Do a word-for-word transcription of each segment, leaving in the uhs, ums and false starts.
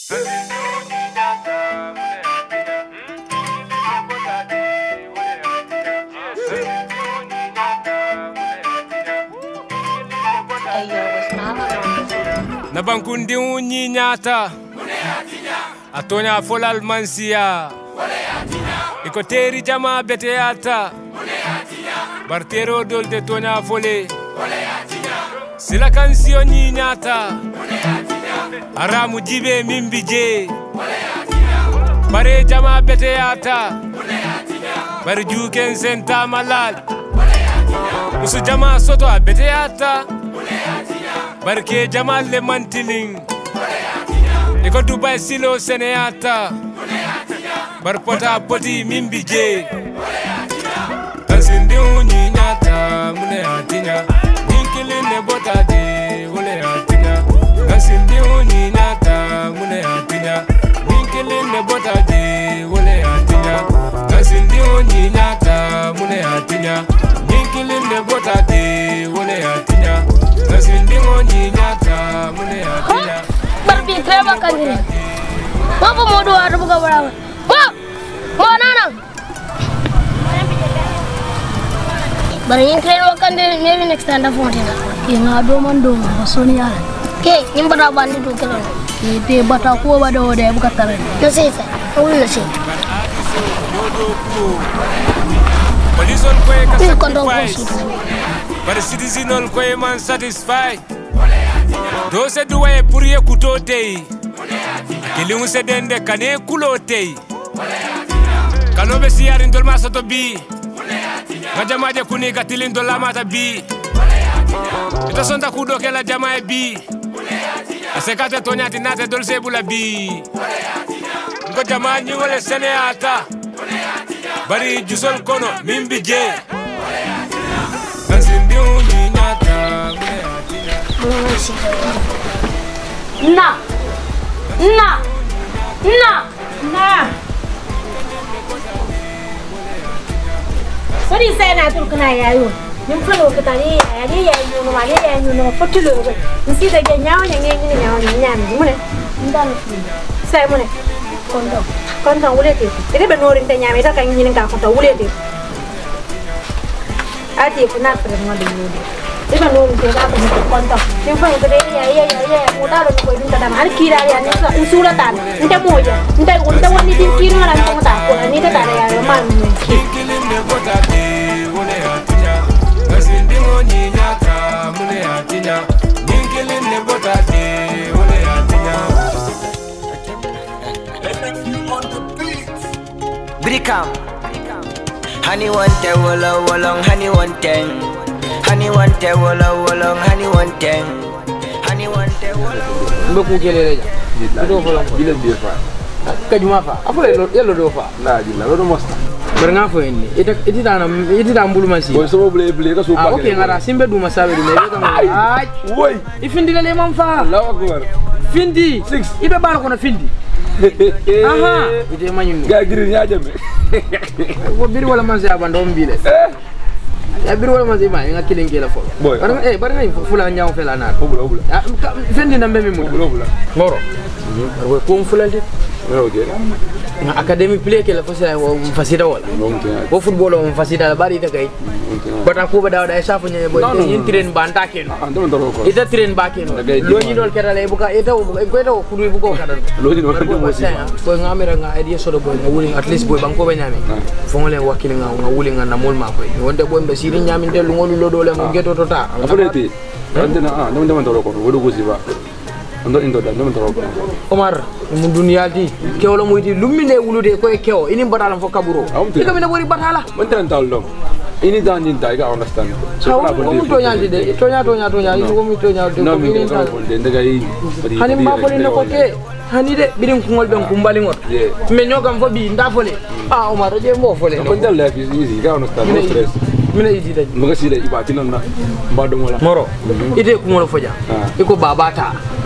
Nabankundi unyi nyata atonya folal mansia iko teri jama beteata bartero dolde tonya fole sila kansio nyi nyata aramu jibe mimbije bare jama beteata bare juken senta malal musu jama soto beteata barke jamal le mantiling iko Dubai silo seneata bar pota poti mimbije kasindi unyi nyata mune atinya ninkili ne bota de wole atinya kasindi unyi nyata mune atinya ninkili ne bota de wole atinya kasindi unyi nyata mune atinya ninkili ne bota de wole atinya kasindi unyi nyata mune atinya barbi krema kandiri baba modu ada buka barawa ma mana nang barin krema kandiri maybe next time da fontina ina do man do ma soni yala ke nimbara bandi to kala ite bata ko bada wada buka tare no sai sai wala sai Polison ko e ka sacrifice but citizen ko e man satisfied do se duwe pour ye kutote kilimu se dende kane kulote kanobe siyari ndol masoto bi ngajamaje kuni katilin ndol lamata bi ito sonta kudo ke la jamae bi asekate tonyati nate dol sebula bi ngo jamae ni wole seneata bari jusol kono mimbije kansindi unyi nyata Na, na, na, na. Sorry, saya nak turun kena ya you. Nyumpul kita ni ya, ni ya you, nama ni ya you, nama fotul you. Mesti dah nyawa yang ini nyawa yang ini. Mana? Indah ni. Saya mana? Kontong, kontong boleh tu. Jadi benorin tu nyawa itu kan ini kan kontong boleh tu. Adi pun nak pernah dengar. Iba nung kita apa kontong. Nyumpul kita ni ya ya ya. Mudah loh kau ini kadang ada kira ya ni usulatan. Entah mau je. Entah entah wanita di kiri orang tu tak. Kalau ni tak ada yang mal ni. Brikam, honey one ten, wala walong, honey one ten, honey one ten, wala walong, honey one ten, honey one ten, wala. Mbeku kelele ja. Do fo la bila bi fa. Kajuma fa. Afole lo yelo do fa. La jilla lo do mosta. Beranga fo indi. Ita ita na ita mbulu masi. Boy so bule bule ka so pa. Ah okay ngara simbe du masabe du mebe ka. Ay, woy. Ifindi le man fa. Allahu akbar. Findi. Six. Ibe bar ko na findi. Aha. Ite manyu. Ga giri nya jambe. Wo biri wala man se abando mbile. Ya biri wala man se ma nga kilin kela fo. Boy. Baranga eh baranga fula nyaaw fela na. Obula obula. Fendi na mbemi mu. Obula obula. Ngoro. Arwe ko mfulante. Okay. Na academy play kela fo se wo mfasida wala. Wo football wo mfasida bari ta kai. Bata ko ba dawda sa fo nyane boy yin train banta ken. Ita train ba ken. Lo ni dol kera le buka ita ko ita ko kudu buko kadan. Lo ni dol kadu mo si. Boy ngamira nga idea so do boy ngawuli at least boy banko ba nyame. Fo ngole wakili nga ngawuli nga namol ma boy. Wonde boy mbe siri nyami tel ngolu lo dole mo geto to ta. Afureti. Andena ah ndam ndam tolo ko wodo ko siba. Ando indo da ndam tolo ko. Omar mu dunya di kewlo moyti lumine wulude ko e kew ini batala fo kaburo. Ika mina bori batala. Man tan tawlo. Ini dan ni dai ga understand. So ko mo to nyaade de to nya to nya to nya ini ko mi to nya de ko ini tan. De ngai. Hani ma boli ne ko ke hani de birin kungol ben kumbali ngot. Me nyogam fo bi nda fole. Ah Omar je mo fole. Ko dal la fi easy ga understand no stress. Mina iji da. Mga sila iba tinan na. Mbado mo la. Moro. Ite ko mo foja. Iko babata.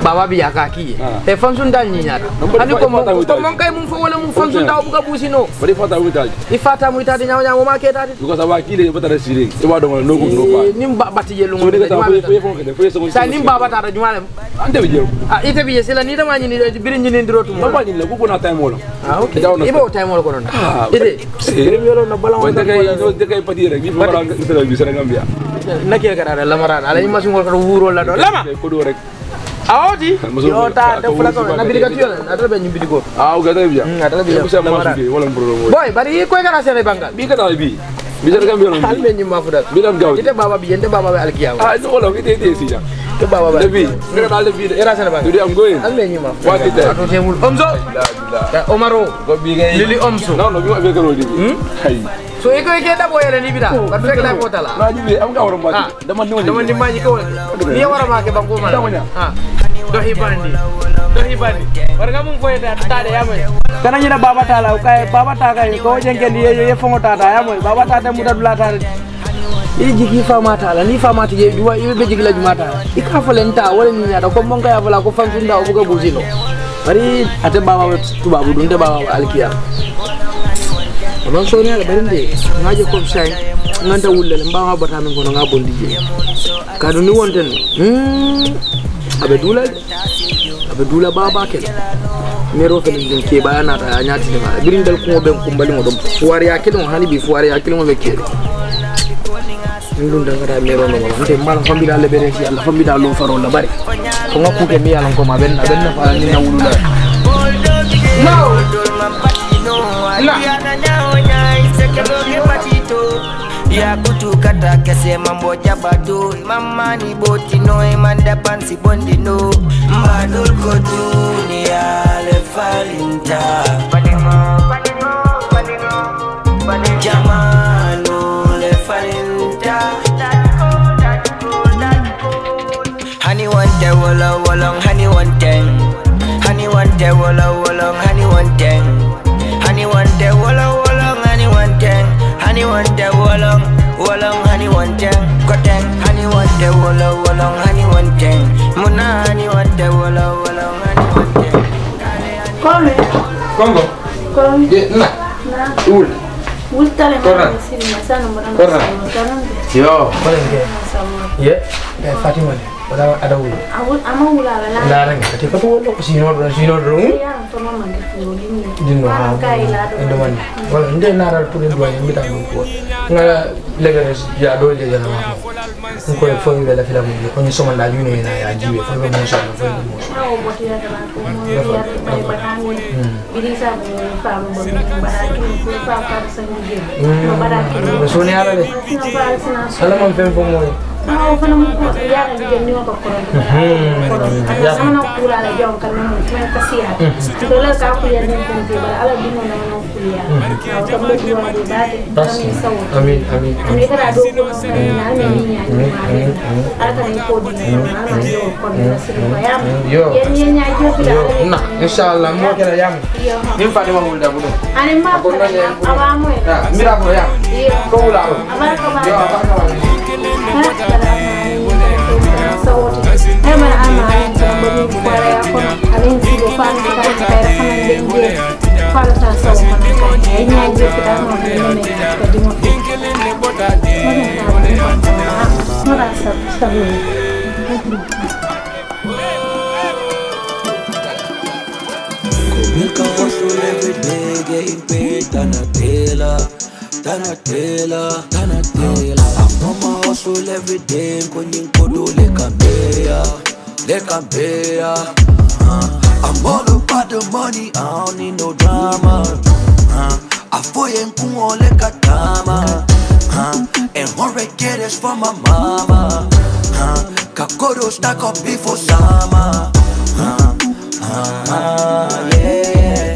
baba bi yakaki e fansun dal ni nyata ani ko mo ko mon kay mum fo wala mum fansun taw buka busino bari fata witaji ifata mu itadi nyaw nyaw ma ke tadi because aba kile batara sire e wa do no ko no ba nim batti je lungo sa nim baba tata jumale ande bi je ah ite bi sila ni dama ni biri ni ndirotu mo ba ni la ko na time wala ah okay ibo time wala ko non ite biri yolo na balon wanda kay no de kay pati rek ni fara ngi bi sera ngambia nakira kada lamarana ala ma sungol ko wuro la do lama ko do rek awoti yo ta de fula ko na biri ka tiyo na be nyimbi digo ah o gata biya na ta biya wala problème boy bari ko kana sene bangal bi kata bi bi sera ngambia non albe nyimma fudat bi dam gaw ite baba bi yende baba be alkiya ah no wala ite ite si ja ke baba ba bi ngara dal bi era sene bangal du am goyen albe nyimma wati te ato temul omzo ya omaro go bi ngay lili omzo non no bi ma be garo di hay so e ko ke dabo yele ni bida ba fek la ko tala na jibe am nga waro ma dama ni dama ni maji ko ni wara ma ke bango mala ha do hibandi do hibandi warga mum foye da tade yamay kana nyina baba tala kay baba ta kay ko jenke ni ye fongo tata yamay baba tata mudadula tata i jigi fama tala ni fama tije duwa i be jigi la jumata i ka falenta wala ni nyada ko mon kay wala ko fansunda o buga buzino bari ate baba tubabu dunde baba alkiya Abang so ni ala berende ngaje ko say nganta wulle le mbawa bata min kono nga bondi je kadu ni wonten hmm abe dula abe dula baba kel mero fel din ke bayana ta nyaati ma birindal ko ben kumbali mo dum fuwari ya kelon hani bi fuwari ya kelon be kero ndun da ngara mero no ma nte mal fambi dal bere ci Allah fambi dal lo faro la bari ko ngakku ke mi yalla ko ma ben ben na fa ni na wulu la no ya kutu kata kese mambo jabatu mama ni boti no manda pansi bondi no mbadul ko dunia le falinta balimo balimo balimo balimo jamanu le falinta hani wante wala wala hani wante hani wante wala wala hani wante hani wante wala wala hani wante hani wante wala wala hani wante koteng hani wante wala wala hani wante muna hani wante wala wala hani wante Kome Kongo Kome ye na na ul ul tale Kona. ma sini sana mbona Kona. sana yo balenge ye eh Fatima de wala ada ul awul ama wula la la rang te ko wala ko sino do sino do ya to mama ndio dini dinno ha kai la do ndo man wala nde naral pour ndo ni mi tan ko ngala legere ya do je jana ma ko ko fo ngi la filamu ko ni soma da yuni na ya jiwe fo mo so fo mo awo boti ya da ko mo ya ba ba tangi bidi sa bo fa mo bo bara ki ko fa fa sa ngi no bara ki ko so ni ala de no bara sina ala mo fem fo mo awo fa mo ko ya ga di ni ko ko ya sama na kula la jom kan mo men ka siya do la ka ku ya ni ko ti bara ala dino na no kuliya awo to mo di wa di ba de amin amin Ani kada do ko na na ne ni ya ni ma ala kan ko di na ma yo ko na sir ko yam Yo. yen yen ya jo fi da na inshallah mo kala yam yo nim Fatima mo da budo ani ma ko na aba mo ah mira ko yam yo ko wala ko amar ko ba yo ba ka wala Ay man ama ay sa bani para ya ko alin si go fa ni ka ka ra kan de nge para sa sa ko man ay nya je fi da mo ni ne ka di mo mo ra sa sa ni Milk and hustle every day, getting paid. Donatella, Donatella, Donatella. I'm on my hustle every day, kwenye kodo le kambea, le kambea. I'm all about the money, I don't need no drama. Afoye nkuo le katama, and hurry get this for my mama. Kakoro stack up before summer. Ah, yeah,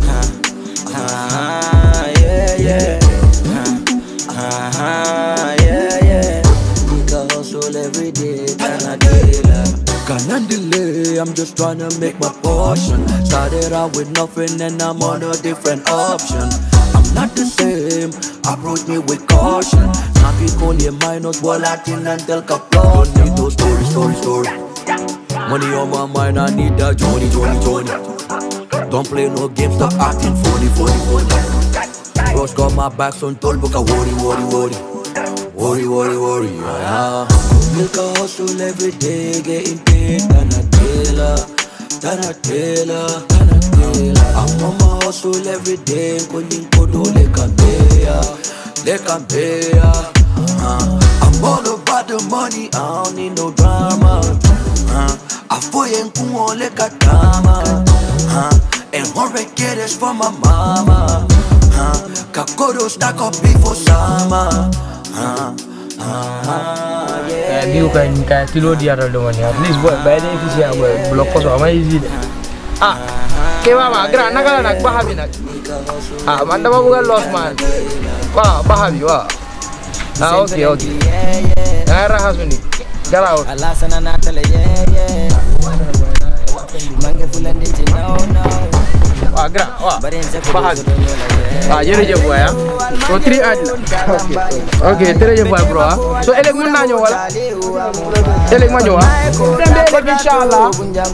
ah, yeah, yeah, ah, yeah, yeah. We can hustle every day, can't delay. I'm just trying to make my portion. Started out with nothing and I'm on a different option. I'm not the same, approach me with caution. Not be calling minus, while acting until Caplon. Need those story, story, story. Money on my mind, I need that Johnny, Johnny, Johnny. Don't play no games, stop acting funny, funny, funny. Bros got my back, so don't book a worry, worry, worry. Worry, worry, worry, yeah. Milk a hustle every day, getting paid, than a tailor, than a tailor, than a tailor. I'm on my hustle every day, going kodo le kambeya, le kambeya. I'm all about the money, I don't need no drama. I feel in kumo le katama, and hurry get this for my mama. Kakodo stack up before summer. Biu kan kayak tilo dia ada dengan ya. At least buat bayar efisien buat blok kos sama easy. Ah, kewa mah gerak nak kalau nak bahabi nak. Ah, mantap bukan loss man. Wah, bahabi wah. Ah, okay okay. Era hasuni. Garau. Alasana natale yeah yeah. Mange fulan di no no. Wah, gerak wah. Bahabi. Ah, jadi je buat ya. So three ad. Okay, three je buat bro. So elek mun nanyo wala. Elek manyo ah. Dembe inshallah.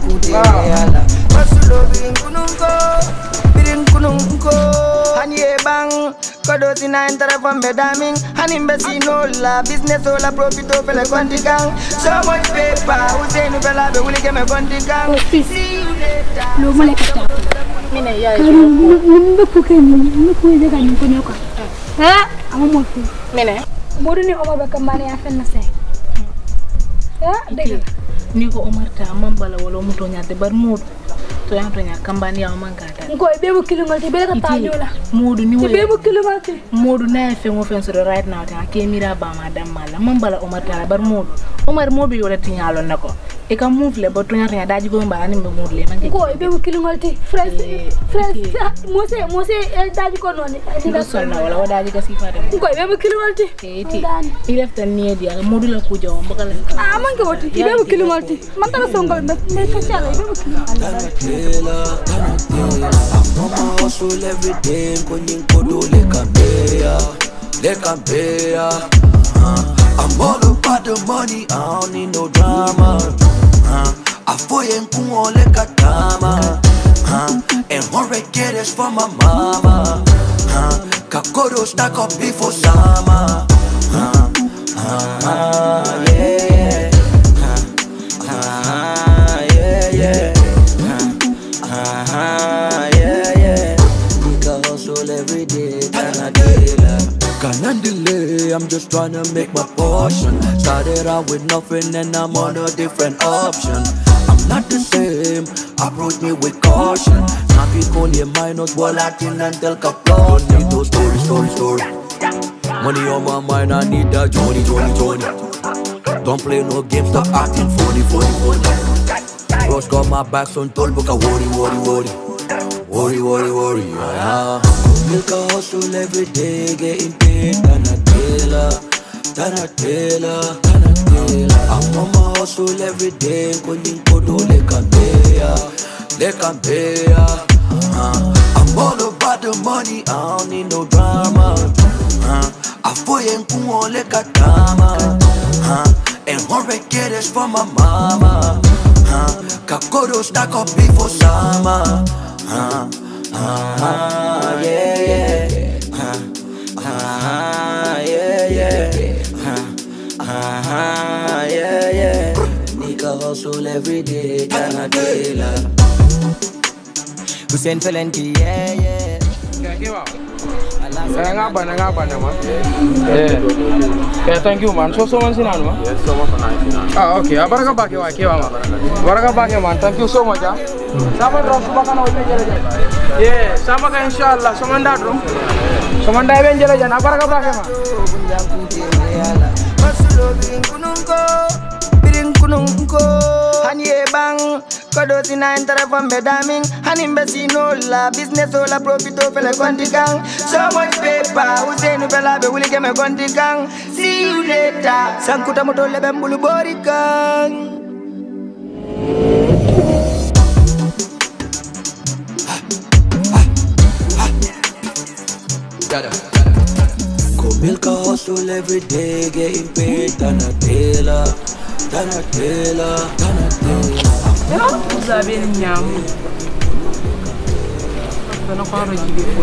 Masulo birin kununko, birin kununko. Hanye bang, kodo tina entara fambe daming. Hanim besino la business ola profito pele kontikang. So much paper, usenu pela be wuli keme kontikang. See you later. Lo mole kata. Mine ya. Nimbe puke nimbe kuije kan kunyoka. Ha? Amo mofu. Mine. Modu ni Omar bakamane afen na sai. Ya, dega. Ni ko Omar ta mambala wala muto nyaade bar mod. To ya to nya kambani ya mangata. Ngo be bu kilungal te be ka tajola. Modu ni Be bu kilungal te. Modu na fe mo fen so right now ta ke mira ba madam mala mambala Omar ta bar mod. Omar modu yo lati nyalo nako. E ka move le bo to nya ta daji go mba ani be mod le mangi. Ngo be bu kilungal te. Fresh fresh mo se mo se daji ko non. Ni so na wala daji ga sifa de. Ngo be bu kilungal te. E ti. Ile fta ni dia modu la ku jaw mbakala. Ah mangi woti be bu kilungal te. Man ta songal be me ka chala be bu kilungal. I'm on my hustle every day, going kodo le kambeya, le kambeya. I'm all about the money, I don't need no drama. I feel in kumo le katama, and hurry get this for my mama. Kakodo stack up before summer. Yeah, yeah, yeah. Ah, yeah, yeah. Nigga hustle every day, tana dela. Can't delay, I'm just trying to make my portion. Started out with nothing and I'm on a different option. I'm not the same, approach me with caution. Nafi call your minus, Latin and tell Kaplan. Don't need those story, story, story. Money on my mind, I need that Johnny, Johnny, Johnny. Don't play no games, stop acting funny, funny, funny. Bros got my back, so don't book a worry, worry, worry. Worry, worry, worry, yeah. Milk a hustle every day, getting paid, than a tailor, than a tailor, than a tailor. I'm on my hustle every day, going kodo le kambeya, le kambeya. I'm all about the money, I don't need no drama. I feel in kumo le katama, and hurry get this for my mama. Kakodo stack up before summer. Uh, uh, yeah, yeah. Uh, uh, yeah, yeah. Uh, uh, yeah, yeah. Nigga hustle every day, tana dela. Hussein Felenti, yeah, yeah. Ngapa na ngapa na ma? Yeah. Okay, thank you man. So so man sinan ma? Yes, so much nice. Ah, okay. Abaraka bake wa kewa ma. Abaraka bake man. Thank you so much. Sama drop baka na open jere jere. Yeah, sama ka inshallah. Somanda drop. Somanda ben jere jere. Abaraka bake ma. Masulo birin kununko, birin kununko. Hanye bang, kodo tina entara fambe daming. Hanim besino la business ola profito pele kontikang. So much paper, usenu pela be wuli keme kontikang. See you later. Sankuta moto lebe mbulu borikang. Go milk a hustle every day, getting paid, than a tailor, than a tailor, than a tailor. yo zabe ni nyamu bana ko ro jibe ko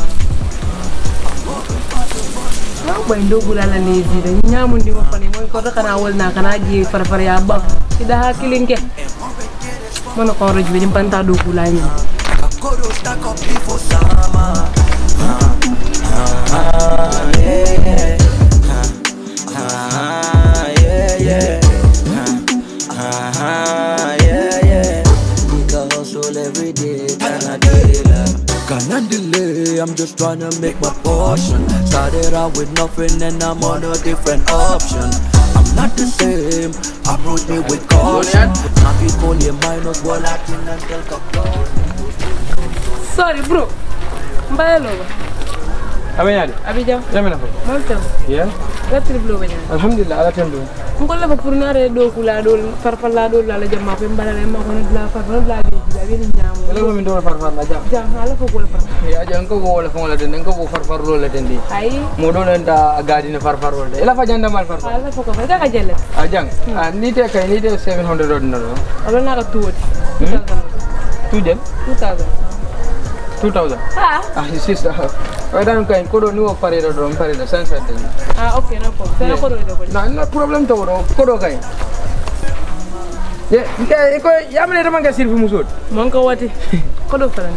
no bay ndogu la la lezi da nyamu ndi mo fane moy ko kana wolna kana ji far far ya ba ida hakilinke mono ko ro jibe ni panta do kula ni Can't delay, I'm just trying to make my portion. Started out with nothing and I'm on a different option. I'm not the same, approach me with caution. Not be call you minus while acting until control. Sorry bro, mbaya loba. Abanyadi. Abijam. Jamena fa. Malta. Yeah. Gatri blo banya. Alhamdulillah ala tandu. Ngola fa pour nare do kula do farfalla do la jamma fe mbala le ma ko la farfalla la di abi ni nyam. Wala min do farfalla jam. Jam ala fa ko la farfalla. Ya jang ko wala fa wala den ko ko farfarlo la tendi. Ai. Mo do len da gadi ne farfarlo de. Ela fa janda mal farfalla. Ala fa ko fa ka jelle. Ah jang. Ah ni te kay ni te seven hundred do no. Ala na ka tuwoti. two jam. two thousand. two thousand. Ah. Ah sister. Wadan kay ko do ni wo pare do do pare do san san de. Ah okay no problem. Sana ko do do. Na no problem to do ko do kay. Ye nke ko yamane dama nga sirfi musud. Mon ko wati. Ko do faran.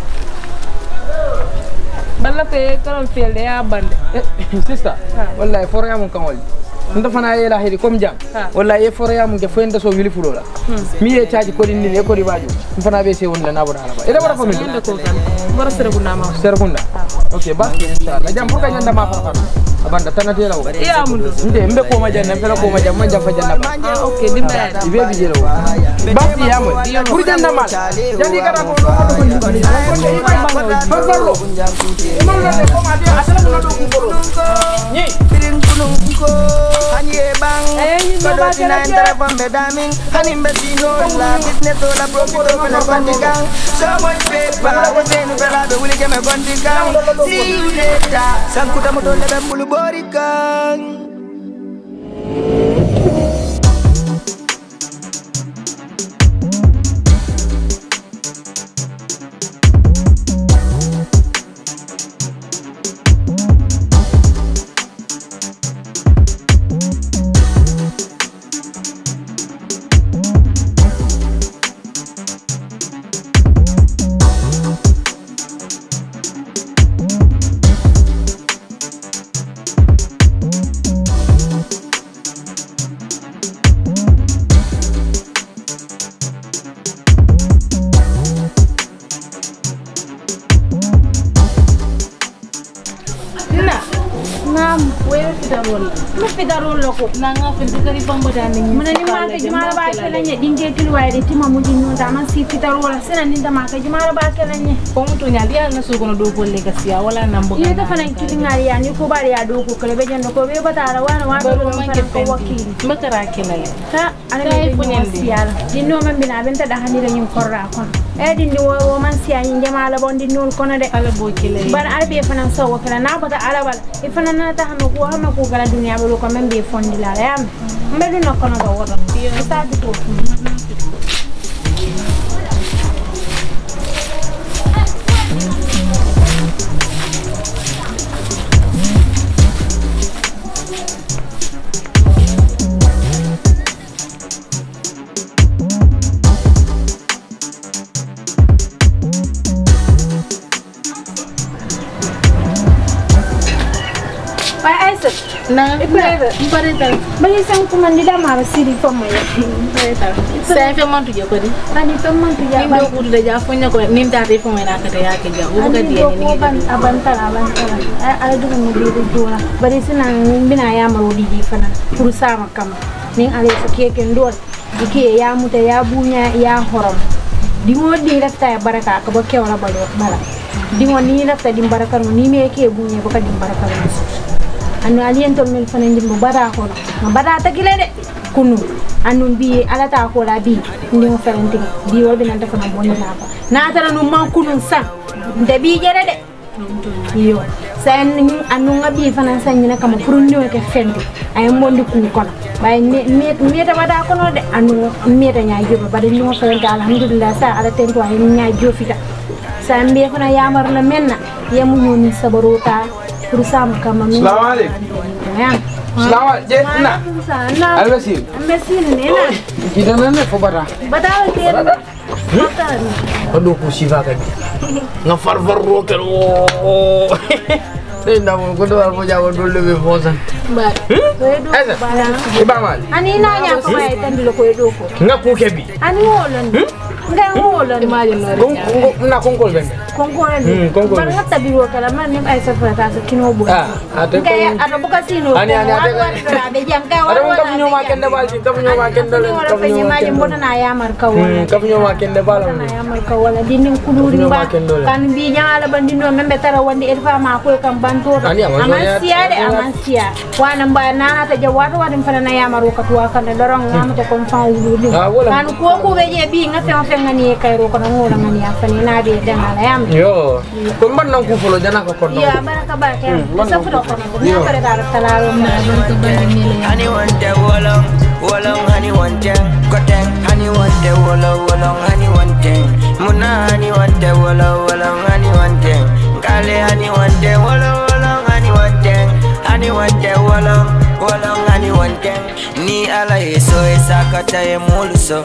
Balla fe karam felde ya bande. Sister. Wallahi foro yamon kan wali. Nda fana yela hedi comme jam. Wallahi e foro yamon ke fende so wili fulola. Mi e taaji ko din ni e ko di baju. Fana be se wonde na boda ala ba. Ida boda famille. Nda ko kan. Ngora sere bu nama. Sere kunda. Okay, ba inshallah. Jam pour ka nyanda ma fa fa. Abanda tanati la wo. Iya mundu. Nde mbe ko ma janna fela ko ma jam man jam fa janna ba. Ah okay dimba. Ibe bi jelo. Ba ti yamo. Pour janna ma. Jadi kada ko do ko ni. Ko ni mai bango. Fa farlo. Imam la ko ma dia asala mo do ko ko. Ni. Pirin kunung ko hanye bang. Kodo tina entara pambe daming. Hanim besino la business la profit of la bandigang. So much paper. Wesen bela be wuli keme bandigang. See you later. Sankuta moto lebe mbulu borikang. Fidarol loko nanga fintu kari pambo dani mana ni ma ka jumara ba kelanye dinge kilwaide tima mujin no da man si fidarol sena ni da ma ka jumara ba kelanye ko muto nyali ya nasu kono do bolle gasiya wala nambo ye ta fanan kilingari ya ni ko bari ya do ko kale be jando ko be batara wana wana do man ko wakili makara kenale ha ana be funyen siya dinno man bina benta da hanira nyim korra kon e dindi wo man siya nyi jamala bondi nol kono de ala bo kile bar arbe fanan so wakala na bata alabal e fanan na ta hama ko hama ko gala dunya be ko men be fondi la yam mbedu no kono do wodo sta di ko na ipareta ipareta bali sang kuma ndida mara siri fama ya ipareta sai fe mantu je ko di ani fe mantu ya ba ko da ja fonya ko nim ta te fama na ka da yake ja o ga di ni ni ban abantara abantara ala dugu mu bi dora bari sina bina ya maro di di fana pour sama kam nin ale ko keke ndor dike ya muta ya bunya ya horam di mo di lafta ya baraka ka ba kewala balo bala di mo ni lafta di baraka ni me ke bunya ba ka di baraka anu aliento min fana njimbo bada ko no bada ta gile de kunu anu bi ala ta ko la bi ndi mo ferenti bi wo bi nan ta fana bonni na ko na tara no man kunu san de bi jere de yo sen anu ngabi fana san ni na kama prundi ke fendi ay mondi kun kono bay mi mi ta wada ko no de anu mi ta nya joba bade no fa alhamdulillah sa ala tento ay nya jofita sa mbe ko na yamar na menna yamu ñoni sabaruta pour sam kama mi assalamu alaykum assalamu alaykum na albasil albasil nena gidana ne fo bata bata ke bata ado ko siva ka nga farfar ro ke o Dai na mo ko do albo jawo do lebe fosa ba do bala iba mal ani na nya ko ay tan lo ko do ko nga ku kebi ani wolon nga wolon imagine no na konkol ben konkol ni bar nga tabi wo kala man ni ay safra ta so kino bo ah ate ko ado buka sino ani ani ate ko be jam ka ado ko nyo ma kende bal ci ko nyo ma kende le ko pe nyima je mbona na ya mar ka wala ko nyo ma kende bal na ya mar ka wala dinin kuduri ba kan bi nyala bandino membe tara wandi elfa ma ko kam banto amansia de amansia wana mbaya na ta jawatu wadin fana na ya maro ka tuwa kan dorong ngam ta kon fa wulu kan ko ko be je bi ngate on fe ngani kay ro ko na ngola ngani afani na de de ngala yam yo ko man nan ku folo jana ko ko ya baraka baraka sa fu do ko na ya bare dar talaro na baraka baraka ni le hani wante wolong wolong hani wante koteng hani wante wolong wolong hani wante muna hani wante wolong wolong hani wante kale hani wante wolong Ani wante wolong wolong ani wante ni ala yeso esakata ye muluso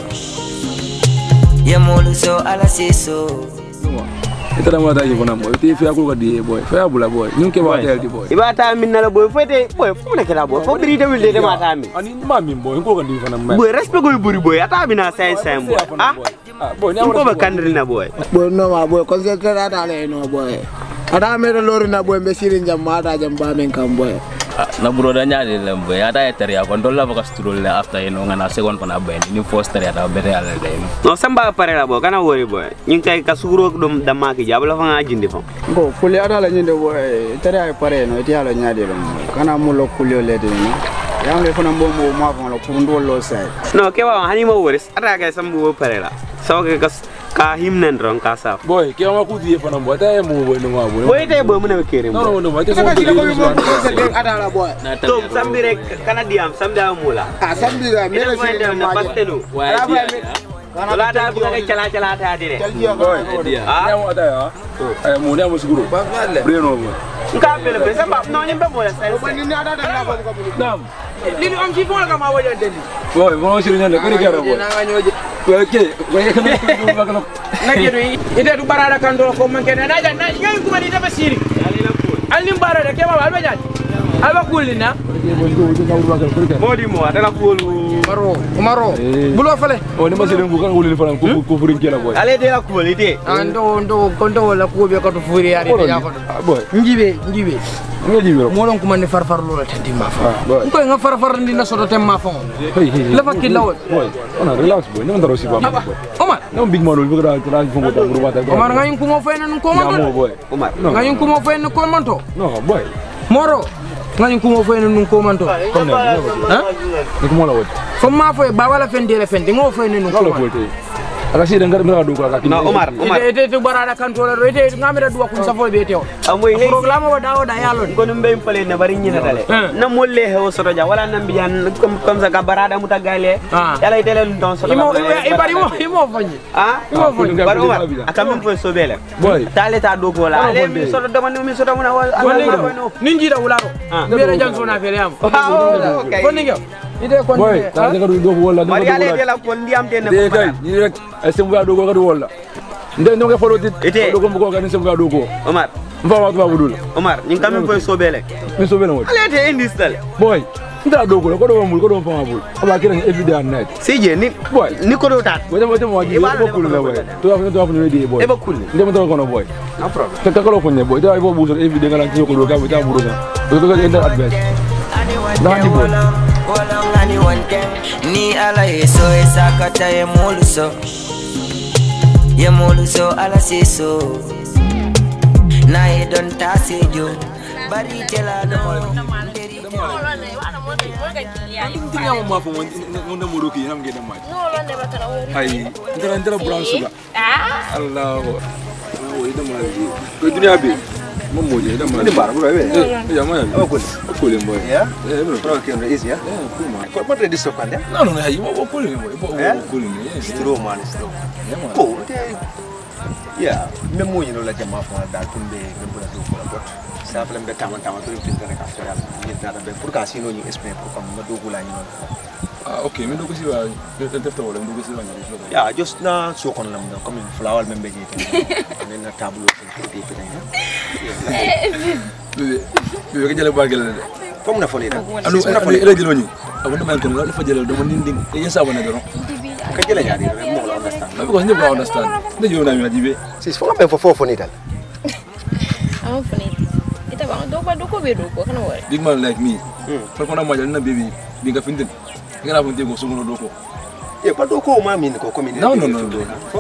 ye muluso ala seso ita dama ta yibona boy ti fi akul di boy fa bula boy ñu ke ba tel di boy ibata min na la boy fete boy fu ne kala boy fo biri de wilde de mata mi ani ma min boy ko ko di fana ma boy respect goy buri boy ata bina sai sai boy ah boy ni ko ba kandri na boy boy no ma boy concentrate ata le no boy ada mere lori na boy be sirin jam mata jam ba men kam boy na bro da nyaade lem boy ata etere ya kon dolla baka strol le after eno ngana second kon abbe ni foster ya ta bete ala de no samba pare la boy kana wori boy ñing kay ka suguro dum damma ki jabla fa nga jindi fa go kuli ada la ñinde boy tere ay pare no ti ala nyaade lem kana mu lo kulio le de ni yamle fana mbo mo ma fa lo pour ndol lo say no ke wa hani mo wori ata kay sambu pare la so ke ka himnen ron ka sa boy ke ma ku di fana boy ta mo boy no ma boy boy te boy mun kere no no no ma te so ada la boy to sambi rek kana diam sambi amula ah sambi ga mere si na pastelu wala da bu ga chala chala ta dire boy ah mo ta ya ay mo ne mo siguro ba le breno mo ka pele pe samba no nyimbe mo la sai ni ni ada da ko ko nam lili am ci fon ka ma wajan deli boy mo siri ne ko ni kero boy oke boy ka ni ba ko na jedo ide du barada kan do ko man kene na ja na ngay kuma ni dafa siri alim barada ke ma alba jaj alba kulina modi mo adala kulu maro maro bulo fale o ni ma siri bu kan wulil fana ko ko furin kela boy ale de la kulu de ando ndo kondo wala ko be ko to furi ari de ya ko boy njibe njibe ngi wiro mo lon kuma ni farfar lo tandi ma fa ko nga farfar ndi na soto tem ma fa la fakki lawol boy ona relax boy ni ndaro si ba boy Omar no big man will go to ran fongo ta guru bata Omar ngayin ko mo fayna ko man boy Omar ngayin ko mo fayna ko man to no boy moro ngayin ko mo fayna nun ko man to ha ni ko mo la wot fo ma fay ba wala fen de la fen de ngo fayna nun ko aka si dangar mira do ko aka no Omar Omar ite ite barada kan to ro ite ngamira do ko sa fo be tew amoy he programme wa dawo da yalon ko numbe pale na bari nyina dale na molle he o soto ja wala nam biyan comme comme ça ka barada muta gale yala itele don soto imo e bari mo imo fanyi ah imo fanyi bar Omar aka min fo sobele boy tale ta do ko la ale mi soto do man mi soto muna wala ninji da wularo mbere janso na fere am ko ningi ide kon boy ta daga do wala mari ale de la kon ndiam de de kay ni rek ay sembu do ko gadu wala nde no nga folo dit do ko ko ga ni sembu do ko Omar mfa wa ba budul Omar ni kam fo sobele mi sobele mo ale de indistal boy nda do ko ko do mul ko do fa mabul aba kira ni every day and night sije ni boy ni ko do tat boy dama dama waji ko kul la boy to fa to fa ni di boy e ba kul ndem to ko no boy no problem te ko ko ne boy da bo buso every day ngala ko do ga ta buru ga to ko enter advice da di boy wolong ani wante ni ala yeso esakata ye muluso ye muluso ala seso na e don tasejo bari tela no tinga mo mafo mo na muruki nam ge damma ay ndara ndara branch ga ah allah o ida ma ko dunya bi Mo mo je da ma. Ni bar bro we. Ya ma ya. Oh cool. Cool boy. Yeah. Eh bro. Bro ke is ya. Yeah, cool man. Ko mo ready stop kan ya? No no no, hey, mo cool boy. Mo cool ni. Yes. Stro man stro. Yeah man. Cool. Yeah, même mo ñu la jama fa dal tumbe même bu la do ko la bot. Ça fa lambe tama tama to fi tane ka fa yalla. Ni dara be pour ka sino ñu explain pour comme ma dogu la ñu non. Ah okay, me dogu ci wa def ta wala dogu ci wa ñu. Yeah, just na so kon lam comme flower même be jité. Ne na tableau ko di fi tane. Bébé, bébé ka jël bagel la de. Fom na fo ni da. Anu ela jëlo ñu. Abu na man ko la fa jël do mo nindi. Ya sa wona do. Ka jël ñaari mo la understand. Because you don't understand. The you know me Sis fo me fo fo fo ni dal. I'm funny. Ita ba do ko do ko be do ko kana wala. Big man like me. For kona ma na baby bi nga findin. Nga na funte ko sumo do ko. Yeah, but do ko ma min ko ko min. No no no.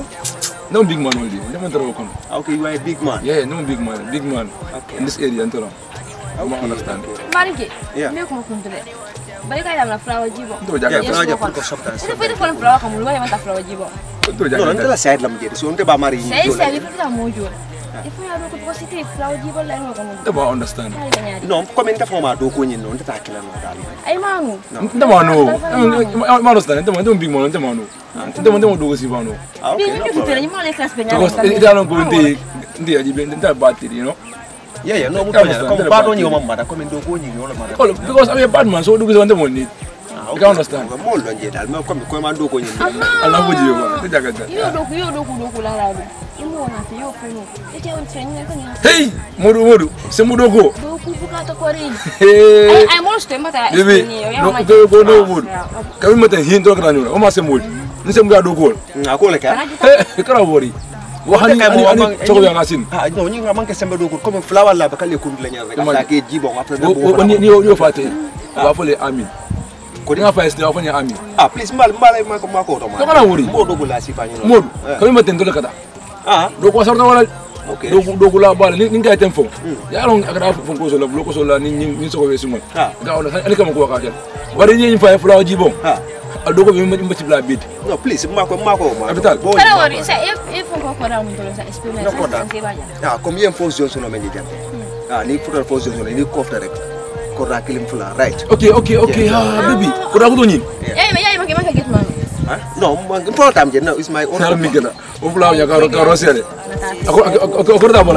No big man only. Never tell ko. Okay, you are a big man. Yeah, no big man. Big man. Okay. In this area antoro. I don't understand. Marike. Yeah. Me ko kuntle. Balik kaya na flower jibo. Do jaga flower jibo ko substance. Ito pwede ko ng flower kamu lupa yung flower jibo. Do jaga. No, nantala side lam jeri. So nte ba mari ni. Saya saya itu tak mau jual. Itu ya do ko positive flower jibo la no kamu. Do ba understand. No, comment ta forma do ko nyin no nte ta kila no dal. Ay manu. Nte ma no. Ma understand. Nte ma nte big man nte ma no. Nte ma nte mo do ko si ba no. Okay. Ni ko tele ni mo na class pe nya. Because it don't go nte nte ajibe nte battery, you know. Yeah, yeah, no, but come bad on your mama, come and do go in your mother. Because I'm a bad man, so do we want the money? I can understand. I'm more than yet. I'll come and do go in. I love you. You do, you do, you do, la You want to you friend. It's your friend. Hey, Modu Modu, Semudoko. Do Kupuka Kori. Hey, I'm most but I no go go no wood. Can we make a hint of Granula? Almost a mood. Listen, we are do go. I call it. Hey, can't worry. Wahani ani ani choko ya ngasin. Ah, no nyinga manke sembe do ko comme flower la bakali ko ndlenya rek ata ke jibo après bo bo ni ni yo fate wa fole amin ko dinga fa este wa fanya amin. Ah, please mbal mbal ma ko ma ko to ma. Ko kana wori mo do la si fanyo. Mod ko mi maten do kata. Ah, do ko sarta wala do do la bala ni ngai tem fo. Ya long akara fo ko so la lo ko so la ni ni so ko wesi mo. Ga on ani kam ko ka kel. Wari ni fa flower jibo. Ah. Adoko bi mbati bla bit. No, please, mako mako ma. Capital. Pero wori sa if if ko ko ra mo to sa experiment. No ko da. Ah, combien fois Johnson men di dem. Ah, ni futal fois Johnson ni ko fta rek. Ko ra kilim fula, right? Okay, okay, okay. Ah, baby. Ko ra ko to ni. Eh, me ya ma ke ma get man. Ah? No, for time je no is my own. Sal mi gena. O fula ya ka ro ka ro sele. Ako ako ko da bona.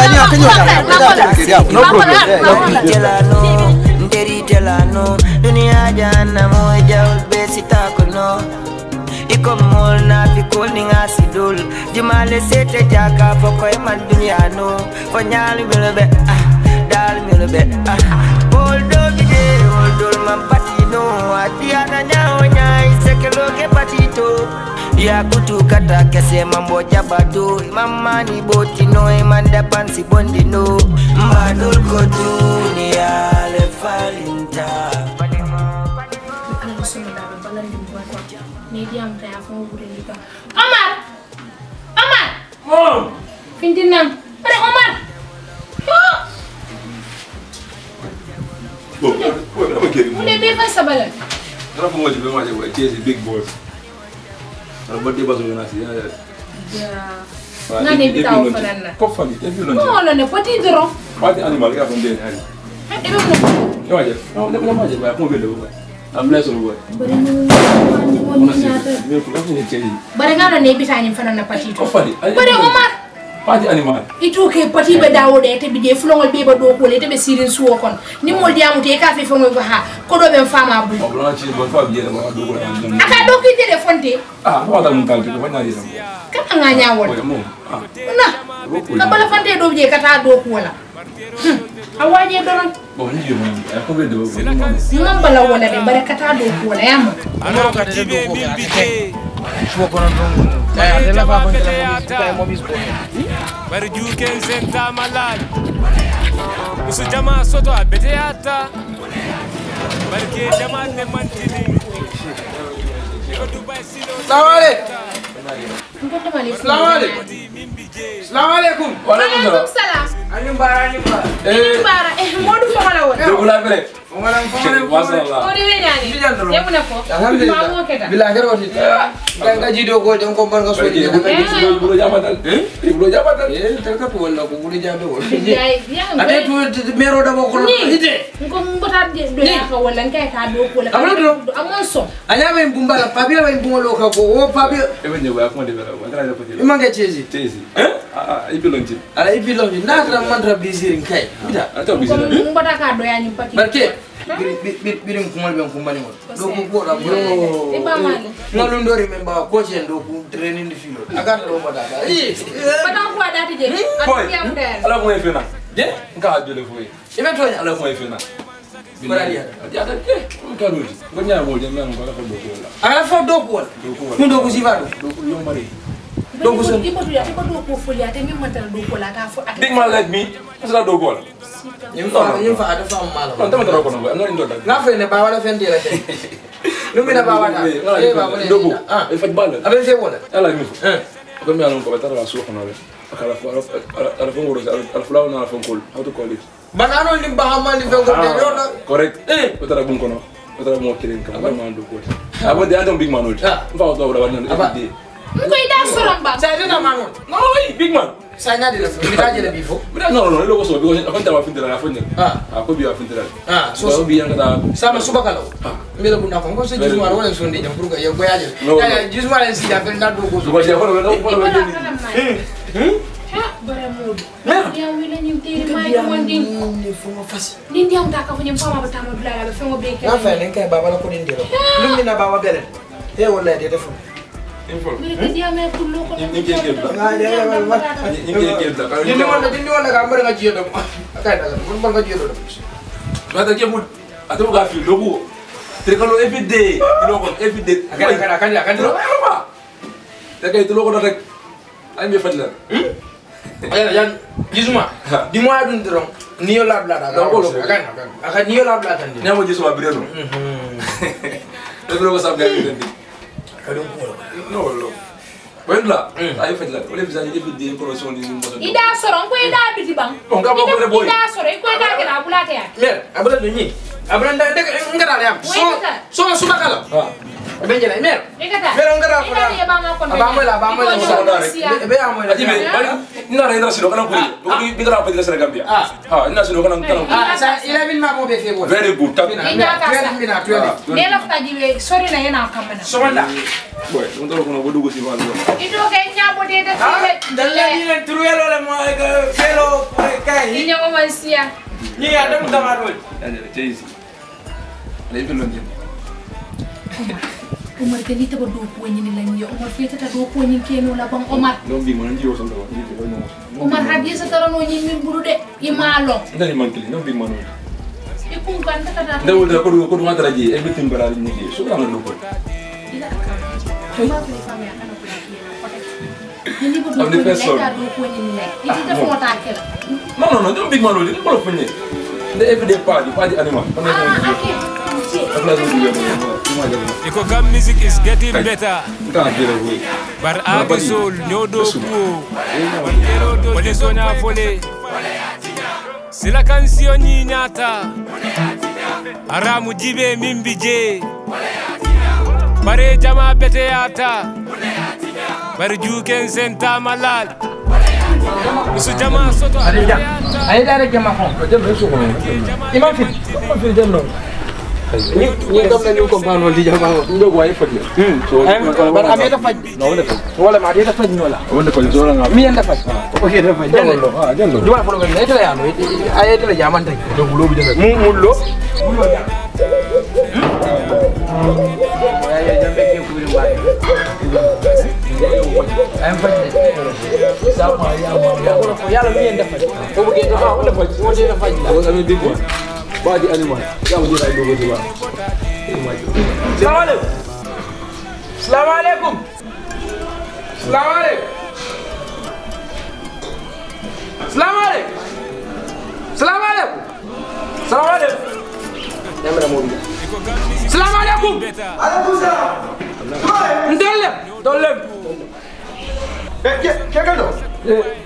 No problem. Nderi telano dunia jana moja ulbesita kono iko mol na fikoni ngasidul jumale sete jaka foko e man dunia no fonyali melebe ah dal melebe ah boldo gide boldo mampatino atiana nyao nyai sekeloge patito ya kutu kata kese mambo jabado mama ni botino e manda pansi bondino mbadul ko dunia le falinta Omar Omar Mom Fintinam Pare Omar Bo bo na keri mo. Mune be fa sabala Dara fo mo jibe ma je ko Chelsea big boss. Ala bodde bazo na si ya. Ya. Na ne bita o fanana. Ko fami, e bi no. No no ne poti dro. Pati animal ka fon de ani. E be mo. Yo je. No ne ma je ba ko be do. I'm blessed with what. Bare ngana ne bita ni fanana pati to. Bare Omar. Pati animal. Itu ke pati be dawo de te bije flongol be ba do ko le te be sirin suwo kon. Ni mol diamu te ka fe fongo ko ha. Ko do be fama bu. O blanc ci bon fa biye ba do ko. Aka do ki de fonte. Ah, wa ta mun talti ko fanya disa. Kana nga nyaawol. Ah. Na. Ka bala fonte do je kata do ko wala. Awaje doron. Bon ni yo man. Ko be do. Ngam bala wala de bare kata do ko wala yam. Ano ka de do ko ka. Suwa kono don. Ya de la fa ko de mo bis ko. Bari juken senta malal. Musu jama soto abete ata. Barke jama ne mantini. Assalamu alaikum. Assalamu alaikum. Assalamu alaikum. Wa alaikum salam. Ani bara ni bara. Eh bara eh modu fo mala wona. Do la bere. Mo Manam fo Masallah. Oh, di wenyani. Ya muna ko. Alhamdulillah. Bila kero wati. Ga jido ko don ko ban ga so ni. Bulu jabatal. Eh? Bulu jabatal. Eh, taka to wala ko bulu jado. Billahi, ya ngam. Ade to mero da ko ide. Ko mbota de do ya ko wala ngai ka do ko la. Amado. Amon so. Anya me bumbala pabia ba mbungolo ka ko o pabia. Ebe nyewa akuma de bela. Ngara da ko. Imange chezi. Chezi. Eh? Ah, ipilonji. Ala ipilonji. Na tra mandra bizirin kai. Bida. Ato bizirin. Mbota ka do ya ni pati. Barke. Bir bir kumal ben kumani mo. Do ko ko da bo. E ba mali. Ngolum dori memba coach en do ku training di filo. Aga do mo da. Eh. Pata ko da tije. Boy. Ati am der. Ala mo efena. Je? Nka jole foi. Ibe to nya Ala mo efena. Bara dia. Dia ada ke? Nka roji. Ngonya mo je nan ko ala ko do ko la. Ala fo do ko wala. Mun do ko siva do. Do ko yo mari. Do ko so. Ibo do ya ko do ko foli ate mi mantal do ko la ta fo. Big man like me. Asa do ko la. Nyimfa nyimfa ada fa malo. Non tama tara ko no. Ngari ndo da. Na fe ne ba wala fen dira te. Lumina ba wala. Eh ba wala. Dogo. Ah, e fat bala. Aben fe wala. Ala mi fo. Eh. Ko mi alon ko betara la so kono le. Akala fo ala fo ngoro ala fo lawo na ala fo kol. How to call it? Banano ni ba hamani fe ko de yo na. Correct. Eh, betara bun kono. Betara mo kirin ka. Ba man do ko. Abo de andon big man odi. Mfa o do wala na every day. Ko ida soron ba. Sa ida manon. No, big man. Sanya di la bita je le bifo. No, no, lo ko so because akon ta wa fintera la fintera. Ah, ko bi wa fintera. Ah, so so bi yang kata sama subakalo. Ah, mbele bunda ko so jisu mara wala so ndi jam pour ga ya goyaje. Ya jisu mara si da fen da do ko so. Ko je ko lo ko lo ni. Hmm? Ha, bara modu. Ya wila ni tiri mai ko ndi. Ni fo mo fasi. Ni ndi am ta ka fo nyam fama ba tama bla la fe mo be ke. Na fa len kay baba la ko ndiro. Lumina baba bele. E wala de defo. Mereka dia me kullu ko Ni ke ke ba. Ni ke ke ba. Ni wala ni wala ga mbere nga jiyo dum. Kay da mun ban nga jiyo dum. Ba da ke mud. Atu ga fi logo. Trekalo every day. You know what every day. Akan akan akan akan. Da kay logo da rek. Ay me fatla. Ay yan gisuma. Di mo adun drum. Niyo lab la da. Akan akan. Akan niyo lab la tan di. Ne mo gisuma bireno. Da logo sa ga ni ndi. Kadon ko. No lo. Wendla, ay fatla. Wala bisa ni every day ko so ni mo so. Ida soron ko ida biti bang. On ka mo ko le boy. Ida soron ko ida kala bulate ya. Mer, abula do ni. Abula nda ngara le am. So so subakalo. Ah. Benjela mer. Ekata. Mer ngara ko. Ida ya banga kon. Abamo la abamo la so da re. Be amo la. Ajibe, ina ra indra sino kana ko. Bi ngara pa dila Gambia. Ah. Ah, ina sino kana kana. Ah, sa ila bin ma mo be fe bo. Very good. Tabina. Ida ka sa. Tabina twelve. Ne la fta jibe sori na yana kamana. So wala. Boy, on tolo kono bodugo si wala. Ido ke nyabo de de tibe. Dalla ni le truelo le mo ga felo kai. Ni nyamo mansia. Ni adam damarol. Ande cheese. Le ko lonje. Umar ke nita bodu ko ni lan yo. Umar fieta ta do ko ni keno la bang Omar. Non bi mo nji o son do. Ni ko no. Umar hadiya sa tarano ni min buru de imalo. Ndani man kili, non bi mo no. Ikun kan ta ta. Nda wala ko ko ma tara ji everything bara ni ji. So na no ko. Ila ka. Umar ni famia kana ko ni. Ni bodu I'm the ko first ni son. ta do ko ni ni. Iti ta fo ta kela. No no no, don't big man only. Ko lo funye. The everyday party, party animal. Ah, okay. Iko gam music is getting better. Bar agi soul nyodo kuo. Wale zona fole. Sila canción ni nyata. Aramu jibe mimbije. Bare jama bete ata. Bare juken senta malal. Musu jama soto. Adija. Ayi dare jama ko. Jama so ko. Imam fit. Imam fit dem no. Ni ni dom na ñu ko bano di jama ko. Ndo ko ay fajj. Hmm. So bar amé da fajj. No wala fajj. Wala ma da fajj no la. Wala ko zora nga. Mi yanda fajj. O ke da fajj. Jando. Ah jando. Duma ko ngel ne tele ya no. Ayi tele jaman tay. Do bulo bi jama. Mu mullo. Mullo ya. Ya ya jambe ke ko ri baay. Am fajj. Sama ya ma ya ko ko yalla mi yanda fajj. Ko bu ke do ha wala fajj. Mo de fajj. Ko amé diggo. Badi animal. Ya mu jira dogo jiwa. Assalamu alaikum. Assalamu alaikum. Assalamu alaikum. Assalamu alaikum. Assalamu alaikum. Assalamu alaikum. Ya mera mo. Assalamu alaikum. Alaikum salam. Ndolem, dolem. Eh, ke ke kado? Eh,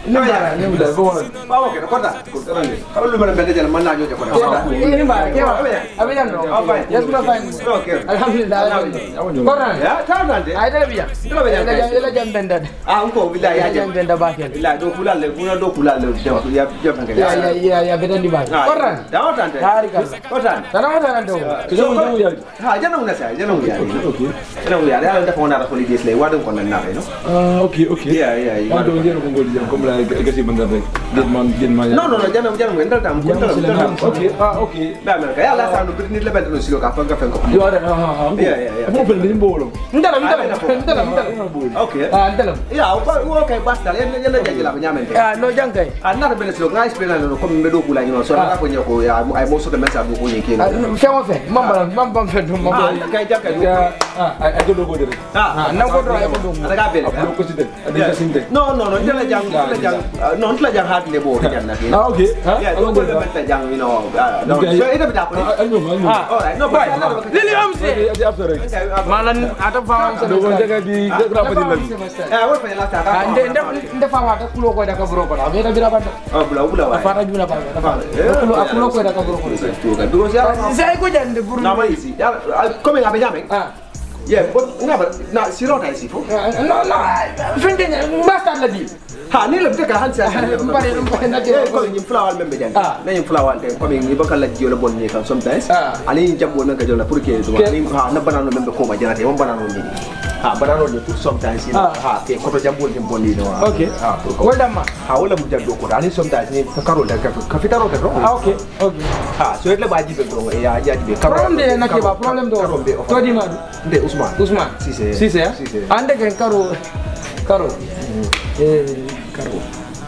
bara ni bila ko wala ba ko ke ko ta ko ta ni ko lu mala bende jala man na ñoo ko ta ni bara ke wa abi nan do yes ma fine okay alhamdulillah koran ya ta nan de ay dala biya dala biya dala jam benda ah ko billahi ya jam benda ba ke billahi do kulal le kuna do kulal le ya jam ngel ya ya ya beda di ba koran da wa tan de hari kan koran sana ma tan do ha jana una sa jana una okay jana una ya da ko na holidays le wadon ko nan na no ah okay okay ya ya ya do jeno ko ngol jam comme la gasi banda rek get man get man non non jana jana ngel tam ko tam okay ah okay ba mer ka ya la sa no nit le benda no silo ka fa nga fen ko yo ada ah ya ya ya mo pel ni mbolo ndala ndala ndala ndala okay ah ndala ya ko wo kay basta ya ya jajila ba nyamente ah no jangkay ah na benda silo nga explain no comme be do kula ni no so na ko nyako ya ay mo so de message do ko nyeke fe mo fe mamba mamba fe do mamba kay jakay ah ay do go de ah na ko do ay ko do ada ka bel do ko site ada sinte no no no ndela jang ndela jang no ndela jang hat le bo janna ke ah okay ya do ko be jang you know no so ida bi da ko ay no ay no all right no but lili am se adi after malan ata fa am se do ko jaga di grapa di labi eh wo fa la ta ka ande nde nde fa wa ta kulo ko da ka bro ko da be da bi rabata oh bula bula wa fa ta juna ba ta fa kulo akulo ko da ka bro ko to ka do ya sai ko jande buru na ma isi ya comme nga be nyame ah yeah but nga ba na siro ta isi fo no no finde master la di ha ni le ka han sa mbare mbare na je ko ni flower membe jan na ni flower te comme ni ba kala jiola bon ni kan sometimes ali ni jabbo na ka jola pour que to ni ha na banano membe ko ma janate mo banano ni ha banano ni pour sometimes ni ha te ko to jabbo ni bon ni no okay ha wala ma ha wala mu jaddo ko ali sometimes ni ka karo da ka ka fitaro da ro ah okay okay ha so le ba jibe do ya ya jibe problem de na ke ba problem do to di ma de Usman Usman si se si se ande ken karo karo eh karo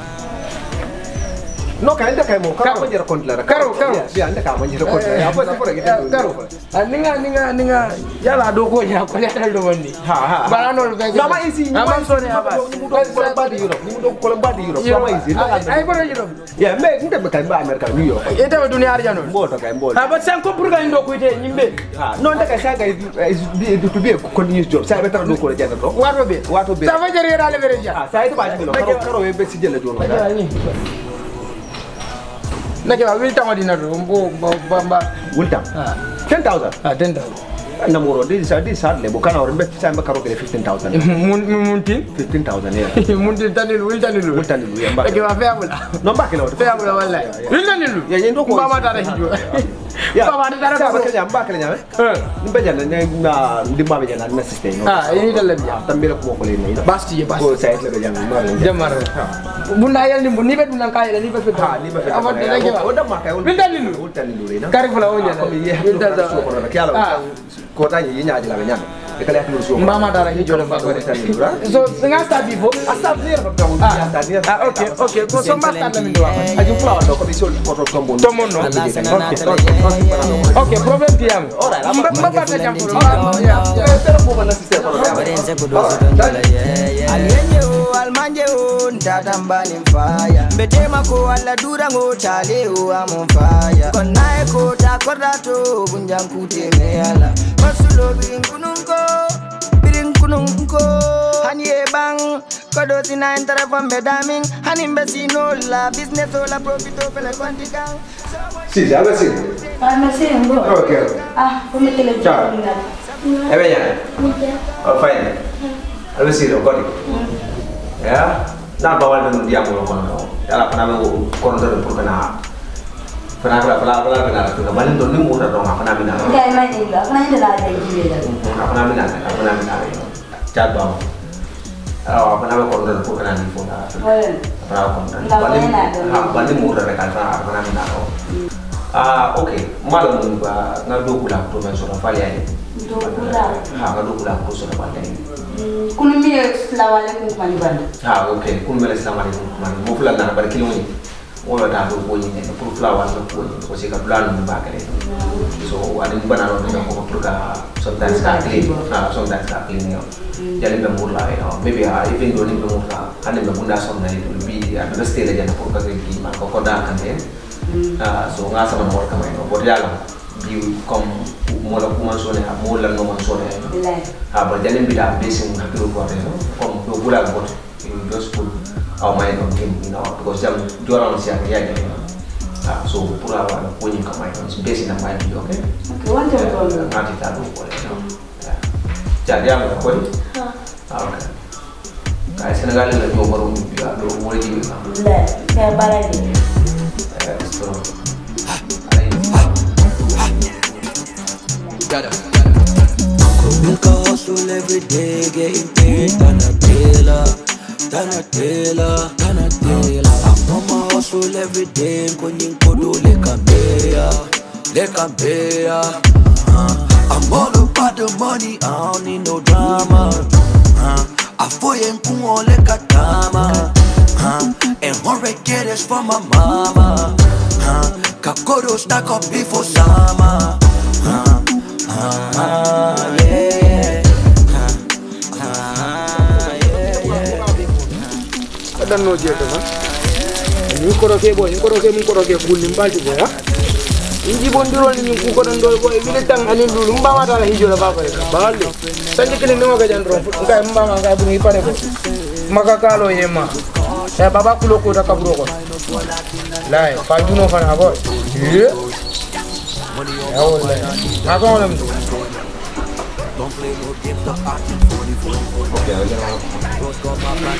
no ka anda kai mo ka mo jera kontla karo karo ya anda ka mo jera kontla ya apa apa gitu karo ninga ninga ninga yala do ko nya ko letal do mandi ha ha banano be mama isi mama sone aba ni do ko ba di Europe ni do ko ba di Europe mama isi ay ko Europe ya me nda be kai ba America New York ete be dunia ar jano mboto kai mboto ha ba san ko pour ga ndo ko ite nyimbe ha no nda kai sa ga bi to be ko news job sa be tar do ko le jana do wato be wato be sa fa jere ra le bere ja ha sa ite ba ji no karo karo be si jele do no nake ba wilta madina do mbo bamba wilta ah ten thousand ah ten thousand namoro this is this hard lebo kana orbe sa mba karo ke fifteen thousand mun mun tin fifteen thousand ya mun tin tanil wilta nilu wilta nilu ya mba nake ba feabula no mba ke lo feabula wallahi wilta nilu ya yendo ko baba tara hijo ya baba tara ko ba ke mba ke nyame eh nimbe jana ne na ndimba be jana na system no ah ini dal biya tambira ko ko le ne basti je basti ko sa le be jana ma le jamar bunda yal ni ni be dunan kay ni be fe ha ni be fe afa de nake ba oda ma kay wilta nilu wilta nilu le na kari fula onya wilta da ko kala ko tanya yi nyaaji la be nyame e kala yakno so mbama dara hijo le ba ko so nga sta bifo asa nier ba ko ya sta nier ah okay okay ko so masta la min do wa aju flower do ko bi sol photo combo to mon no okay problem ti am mba ba ta jam ko ya pero ko na system ko alienye o almanje o ntatambani mfaya mbetema ko alla dura ngo chale o amon faya konae ko takorato bunjankute meala masulo binkununko birinkununko hanye bang kodo tina entara fambe daming hanimbe sino la business o la profito pele kwantigang si ya ba si ah merci ngo okay ah comme tele ciao e be ya oh fine albe si do kodi ya na ba wal ben dia mo ko no ala pana me ko no do pour kana pana pana pana pana kana to ka balin do ni mo da do ma pana mina ngai mai ni la kana ni da dai ji da pana mina pana mina chat ba ah pana me ko no do pour kana ni fo da pana ko balin ha balin mo da ka ta pana mina no ah okay malam ba na do kula to men so da fali ai do kula ha ga do kula ko so da fali ai kunu mi assalamu alaikum kumani banda ha okay kunu mi assalamu alaikum kumani mo fula na bar kilo ni mo la ta do ko ni ne pour flower do ko ni ko se ka plan mu ba kale so ani bana no da ko pour ka sometimes ka clean na sometimes ka clean yo jali be mo la yo maybe ha even do ni be mo la ane be bunda som na it will be at the stage jana pour ka ki ma ko ko da kan ne ah so nga sama no ka mai no por ya bi comme mo la kuma so ne mo la no man so ne ha ba jali bi da basic mo ka ko ko no comme do bula bot you just put our mind on him, you know, because them Joran is young, yeah, uh, so put our winning command is based in the mind, okay? Okay, one time for you. Not it, I don't want it, no. Jadi I'm going to okay. Guys, Senegal is like over on you, I don't want you. Le, kayak balai ni. Milka hustle every day, getting paid. Donatella, Donatella, Donatella. I'm on my hustle every day, kwenye kodo leka beya, leka beya. I'm all about the money, I don't need no drama. Afoye nkuo leka tama, and hurry get this for my mama. Kakoro stack up before summer. Ah, yeah. I don't know yet, man. You could have boy, you could have been could have good in Baltimore. In the Bonduro, you could have done boy, we let them and in Lumba, he should have Bali. Sanjay no again, Gamba, I bring it. Macacalo, Yema. Baba Kuloko, the Cabro. Lie, five to know for a boy. Yeah. I was like, I got him. Don't play no game, the art is forty-four. Okay, I got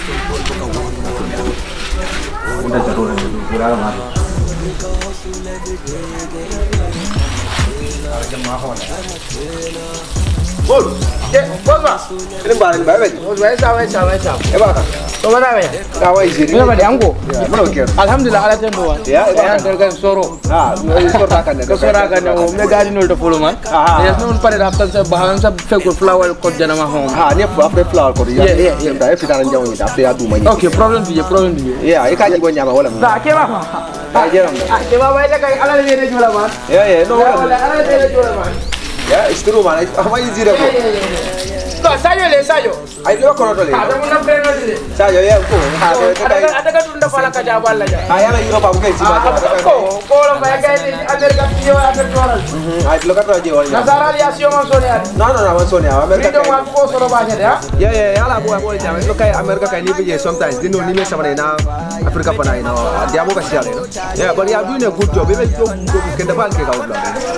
Bol, ya, bol ba? Ini barang baik baik. Bol baik, sama sama sama. Eh baka. Kau mana ya? Kau isi. Ini apa dianggo? Mana okey. Alhamdulillah ala tendo. Ya, ya tergan soro. Ah, soro akan. Soro akan. Me gadi nol to follow man. Ah, ya semua pada haftan sa bahan sa fekul flower kot jana ma home. Ah, ni apa flower kot. Ya, ya, ya. Dah fitaran jauh ni. Tapi atu mai. Okay, problem dia, problem dia. Ya, ikan jiwa nyama wala. Dah, keba. Ah, jeram. Ah, keba baik tak ala dia jual man. Ya, ya, no. Ala dia jual man. Ya, istri mana? Apa ini zero? No, sayo le, sayo. Ayo kita korodol le. Ada mana friend le? Sayo ya, aku. Ada ada kan tunda pala kerja awal aja. Ayah lagi apa bukan sih? Kau, kau orang banyak kali Amerika video ada jualan. Ayo lo kata jual. Nazara lihat siapa Sonia? No, no, no, Sonia. Amerika. Video aku kau soro banyak ya? Ya, ya, ya lah buat boleh jangan. Itu kayak Amerika kayak ni punya sometimes. Di Indonesia ni sama dengan Afrika pernah ini. Dia mau kasih jalan. Ya, but dia doing a good job. Dia tu kita depan ke kau lah.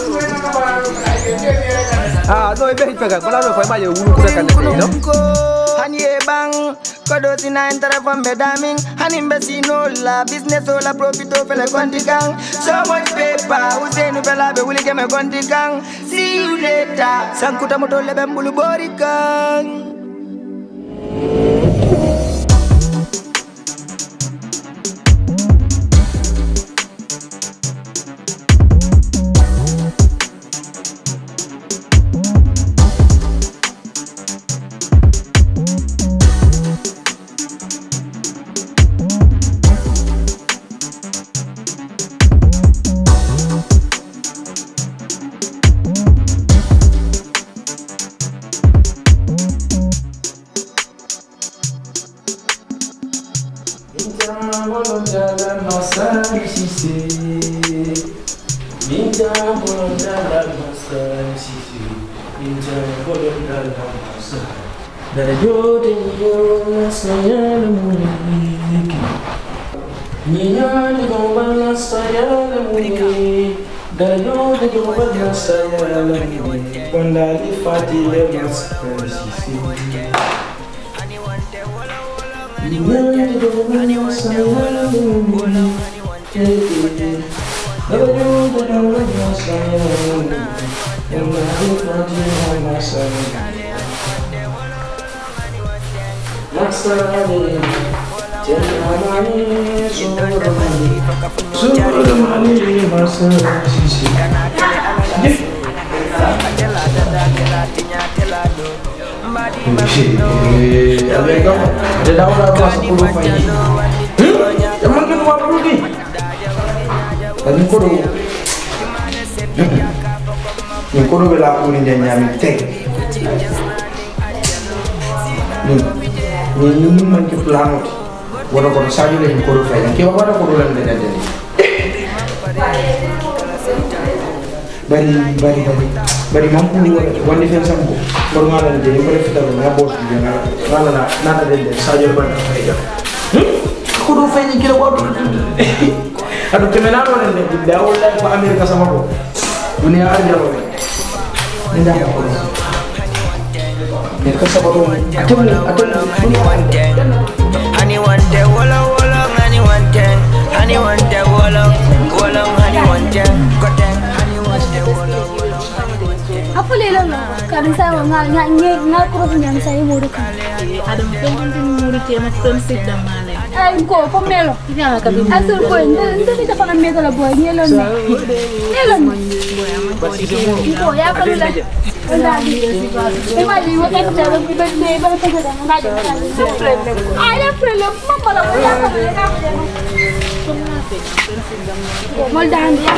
Ah, no, itu itu kan. Kalau orang faham aja, ulu kuda kan itu. Hanye bang, kodo tina entara from bedaming. Hanim besino la business ola profito fele kontikang. So much paper, usenu fela be wuli keme kontikang. See you later. Sankuta moto lebe mbulu borikang. Dari jodoh jodoh saya memiliki, nyanyi gombal saya memiliki. Dari jodoh jodoh saya memiliki, kondali fati lemas persisi. Nyanyi gombal saya memiliki, dari jodoh jodoh saya memiliki, kondali fati lemas persisi. Masani, jangan surmani, surmani masani. Abang, ada tahu dah kelas sepuluh ini. Emang kan dua puluh ni? Tadi kodo. Yang kodo bela aku ni jangan tek. Ni. Ni man ke plan wala ko sadio le ko do fay ke wa wala ko do lan de de bari bari bari bari mam ko woni fen sambo ko ngala de ko def ta na boss de na na na na de sadio ban fay ja kudu fenyi kila watu adu kemenano ne da wala ko Amerika sama ko dunia arjalo nda ko ne ko sabaro atu atu honey one day wala wala honey one day honey one day wala wala honey one day koten honey one day wala apa lelang kan saya ngal ngal ngal kurang yang saya murid ada mungkin murid yang friendship dan mana ay ko pomelo ya ka bi asul ko nda nda kita pangan meta la boy nyelon ne nyelon ko ya ka la nda di e ma di wo ek jalo bi ba ne ba ta ga nda di ay la frelo mama la ko ya ka mal dan dia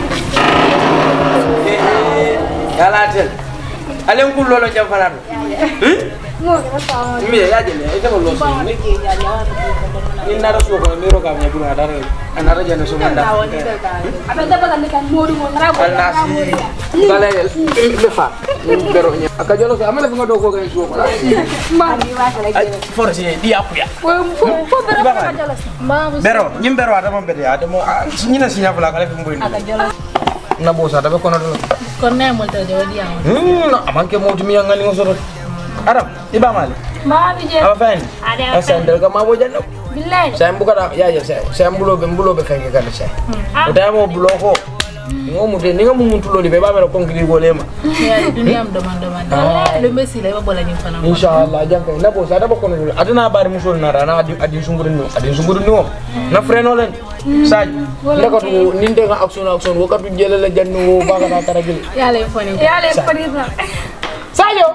Galatel. Alem kulo lo jam falado. Hmm? Mo ko ta. Mi ya jele, ita ko lo so. Ni naro so ko mi ro ka me buru adara. Anara jana so manda. Apa ta ba kan kan mo ru mo ngara ko. Alasi. Balel. Be fa. Bero nya. Aka jolo so amala nga do ko ga so ko. Ma ni wa kala Ay, forse di apu ya. Ko ko ko bero ka jolo. Ma Bero, nyim bero ada mo bede ada mo nyina sinya fula kala fi mboy. aka jolo. Na bosa da be kono do. Korne mo ta de wadi am. Hmm, amanke mo tumi yang ngani ngosoro. Arab, iba mali. Ma bi je. Apa fan? Ada. Asal ka ma bo janno. Billahi. Saya buka dah, ya ya saya, saya bulo be bulo be kange kan saya. Udah mau bulo ko. Ngomu de ninga mu muntulo di be ba mero konkri go lema. Ya dunia am doman doman. Lo mesi la ba bola ni fana. Inshallah jang kay na bo sa da ba kono dul. Aduna bari musul na rana adi adi sungurun no, adi sungurun no. Na freno len. Saj. Ndako tu ninde nga action action wo katu jelala jannu ba ka taragil. Ya le fani. Ya le fani. Sayo.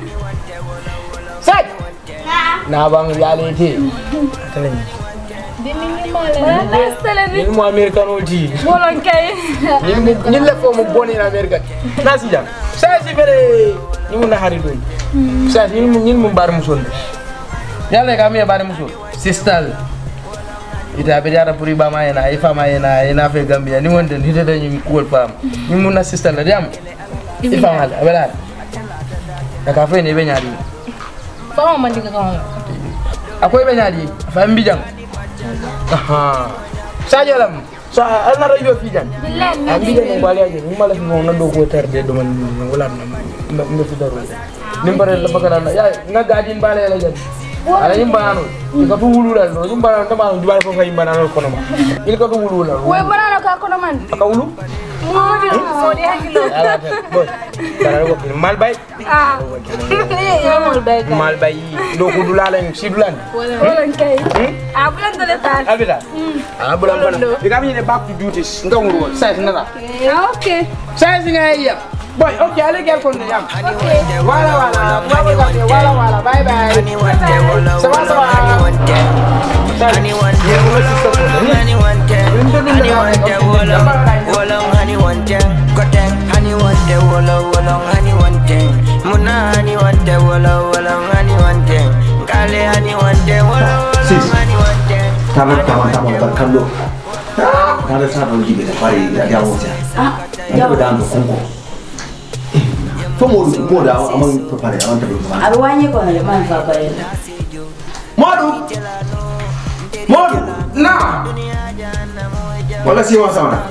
Saj. Na bang reality. Telen. Dini ni mala. Nastale ni. Ni mo americano di. Bolon kay. Ni mo ni le fo mo boni na america. Na si jam. Sai si fere ni mo na hari do. Sai ni mo ni mo bar musul. Yalla ka mi bar musul. Sister. Ita be jara puri ba ma ena ifa ma ena ena fe Gambia ni wonde ni de ni ko fam. Ni mo na sister la diam. Ifa mal abela. Ka fe ni be nyaari. Fama man diga kan. Akwai be nyaari fa mbijang. Aha. Saja lam. So ana rajo fijan. Billahi. Ambi de bali aje ni mala no na do ko terde do man wala na me fi daro. Ni bare la bagara na ya na gadin bale la jan. Ala yim banano. Ko tu wulu la no yim banano dama du bale ko fay banano ko no ma. Il ko tu wulu la. We banano ka ko no man. Ka wulu? Modi modi hakilo. Ala boy. Dara ko mal bay. Ah. Ya mal bay. Mal bay do ko dulala en sidulan. Wala kay. Ah bulan dole tal. Abida. Ah bulan bana. Diga mi ne back to duties. Nga nguru won. Sai na. Okay. Sai singa ya. Boy, okay, ale gel kon yam. Okay. Wala wala. Wala wala. Wala wala. Bye bye. Sawa sawa. Honey one day, honey one day, honey one day, wala, wala, honey one day, koten, honey one day, wala, wala, honey one day, muna, honey one day, wala, wala, honey one day, kale, honey one day, wala, wala, honey one day. Taman taman taman berkando. Kada sa do jibe da pare da yawo ja. Ah, yawo da ndo kongo. To mo mo da amang prepare amang tabi. Arwanye ko le man fa pare. Modu. Modu. Na. Wala si wa sauna.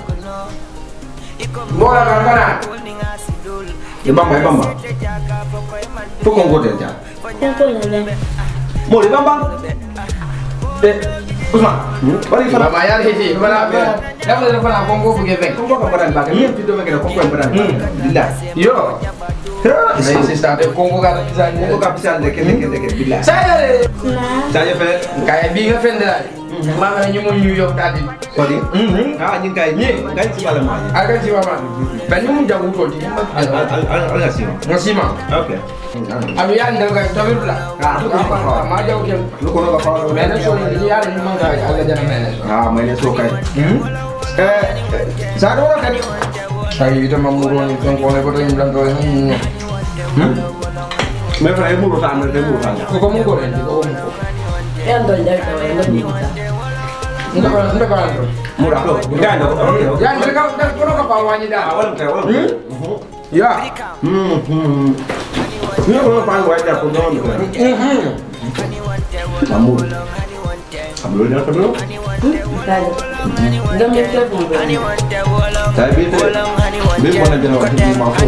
Mola kangana. Ye bamba ye bamba. To kongo de ja. Kongo le. Mo le bamba. Eh, Usman. Bari fana Baba ya hiji, bala bala. Dapat ada fana kongo buge beng. kongo ka baran ba. Ni ti do me kena kongo baran. Billah. Yo. Saya sister de kongo ka bisa Kongo ka bisa de kene kene kene billah. Saya Saya fe kayak binga fendera. Mama ni mu New York tadi. Kodi? Mhm. Ah nyin kay ni kay ci bala ma. Aga ci mama. Ben mu jago to di. Al al al al ngasih. Ngasima. Okay. Alu ya ndal ka tabir la. Ah, ma jago ke. Lu kono ka fa. Ben so ni ya ni manga ala jana mena. Ah, mene so kay. Hmm. Eh, sa do kan. Saya itu mamuro ni kon ko le ko ni blanco. Hmm. Me fa mu ro ta me te mu ro ta. Ko ko mu ko ni ko mu ko. Yan do ja ko le ni. Ndak ndak kan. Mu ra ko. Ngai do. Ya ndak ka ndak ko ka pa wani da. Awal ke awal. Ya. Hmm. Hmm. Ni ko pa wa da ko do mi. Mhm. Mamu. Ambil dia apa dulu? Udah mikir dulu. Saya bete. Bete mana jenak waktu di maaf.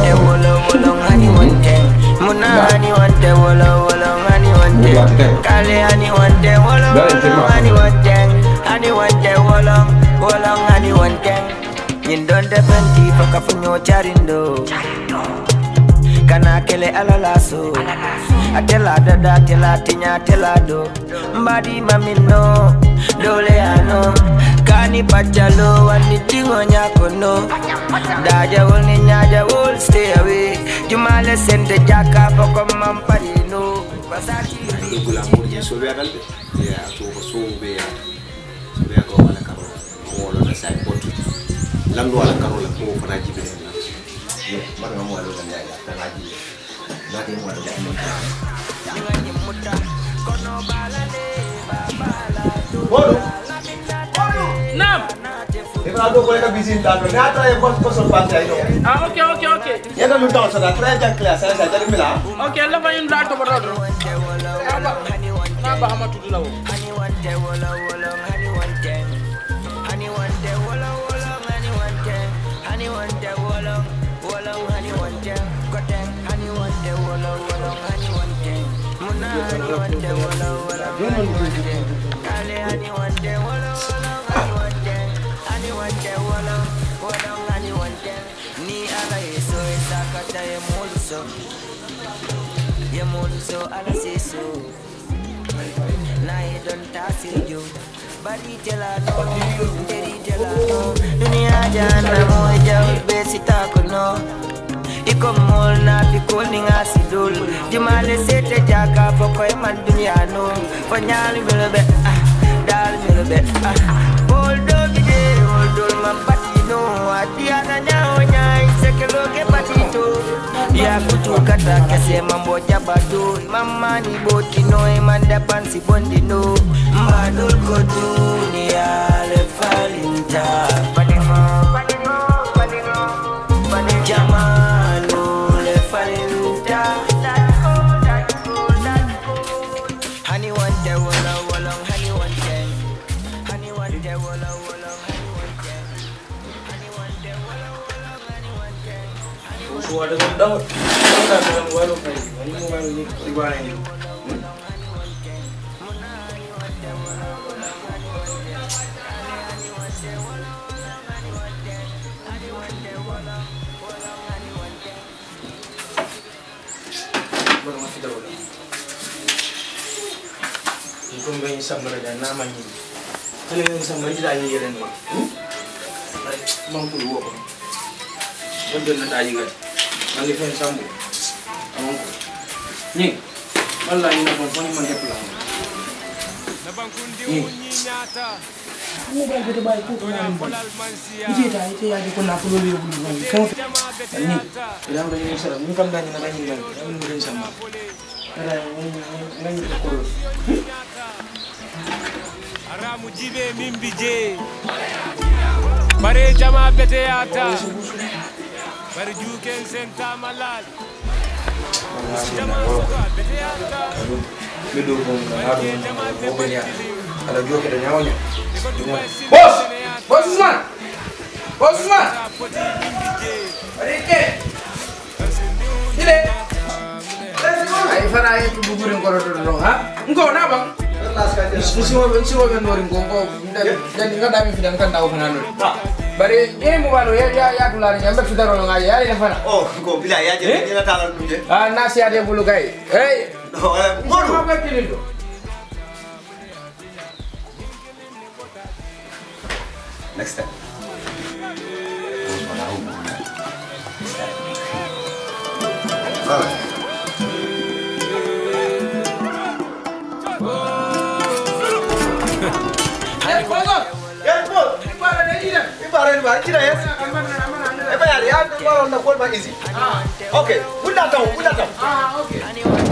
Kana kele alalaso atela dada tela tinya tela do mbadi mamino dole ano kani pachalo wani tingo nyakono daja wol ni nyaja wol stay away jumale sente jaka poko mamparino pasaki gula mur je so be dalbe ya to ko so be ya so be ko wala karo ko wala sai potu lamdo wala karo la ko fana jibe man nga mo wala dan ya ta ngaji nati mo wala dan Bodo Nam Eva do colega visita no na tra e bos bos pante aí Ah ok ok ok Ya da luta so da tra ja classe sa ja mila Ok la fa yum da to bodo Na ba ama tudu lawo Dunia jana moja besita kono iko mol na pikol ni ngasidul jumale sete jaka poko man dunia no fanyali belebe ah dal belebe ah boldo bide boldo mampatino atiana nyao nyai sekelo ke patito ya kutu kata kese mambo jabado mama ni botino e manda pansi bondino mbadul ko dunia le falinta panimo panimo panimo panimo jamalo le falinta honey one day wala wala honey one day honey one day wala wala honey one day wala wala honey one day Suara daun, kita dalam warung kali. Ini mau warung ini di mana ini? Baru masih daun. Itu nggak bisa berada namanya. Kalau yang sama tidak ada yang lain. Mampu dua. Betul nak aja kan? Nanti fan sambu, amangku. Ni, malah ini nak pun mana pulang. Ni, kamu baik betul baik tu. Ini dah itu yang aku nak perlu dia bulu bulu. Kamu, ni, dah orang ini seram. Ni kamu dah ni nak ni kan? Kamu ni orang sama. Ada ni ni ni kurus. Aramu jibe mimbije. Bare jama bete ata. Bare juken senta malal. Jama bete ata. Bedu pun ada mobilnya. Ada juga ada nyawanya. Bos, bos Usman, bos Usman. Adike. Ile. Ay fara ay tu bugurin korodor dong, ha? Engkau na bang? Isi mo isi mo ben dorin kongko. Dan enggak dami fidan kan tahu kenal. Bari ini mau baru ya ya ya keluar nyampe sudah rolong aja ya fana. Oh, kau bila ya jadi dia talan dulu. Ah nasi ada bulu kai. Hey. Bodoh. Apa kini tu? Next step. Alright. Yes, bos. Yes, bos. Ibarat ni ni. Ibarat ni baik ya. Eh, bayar ya. Kalau nak call baik easy. Ah. Okay. Bunda tahu, bunda tahu. Ah, okay.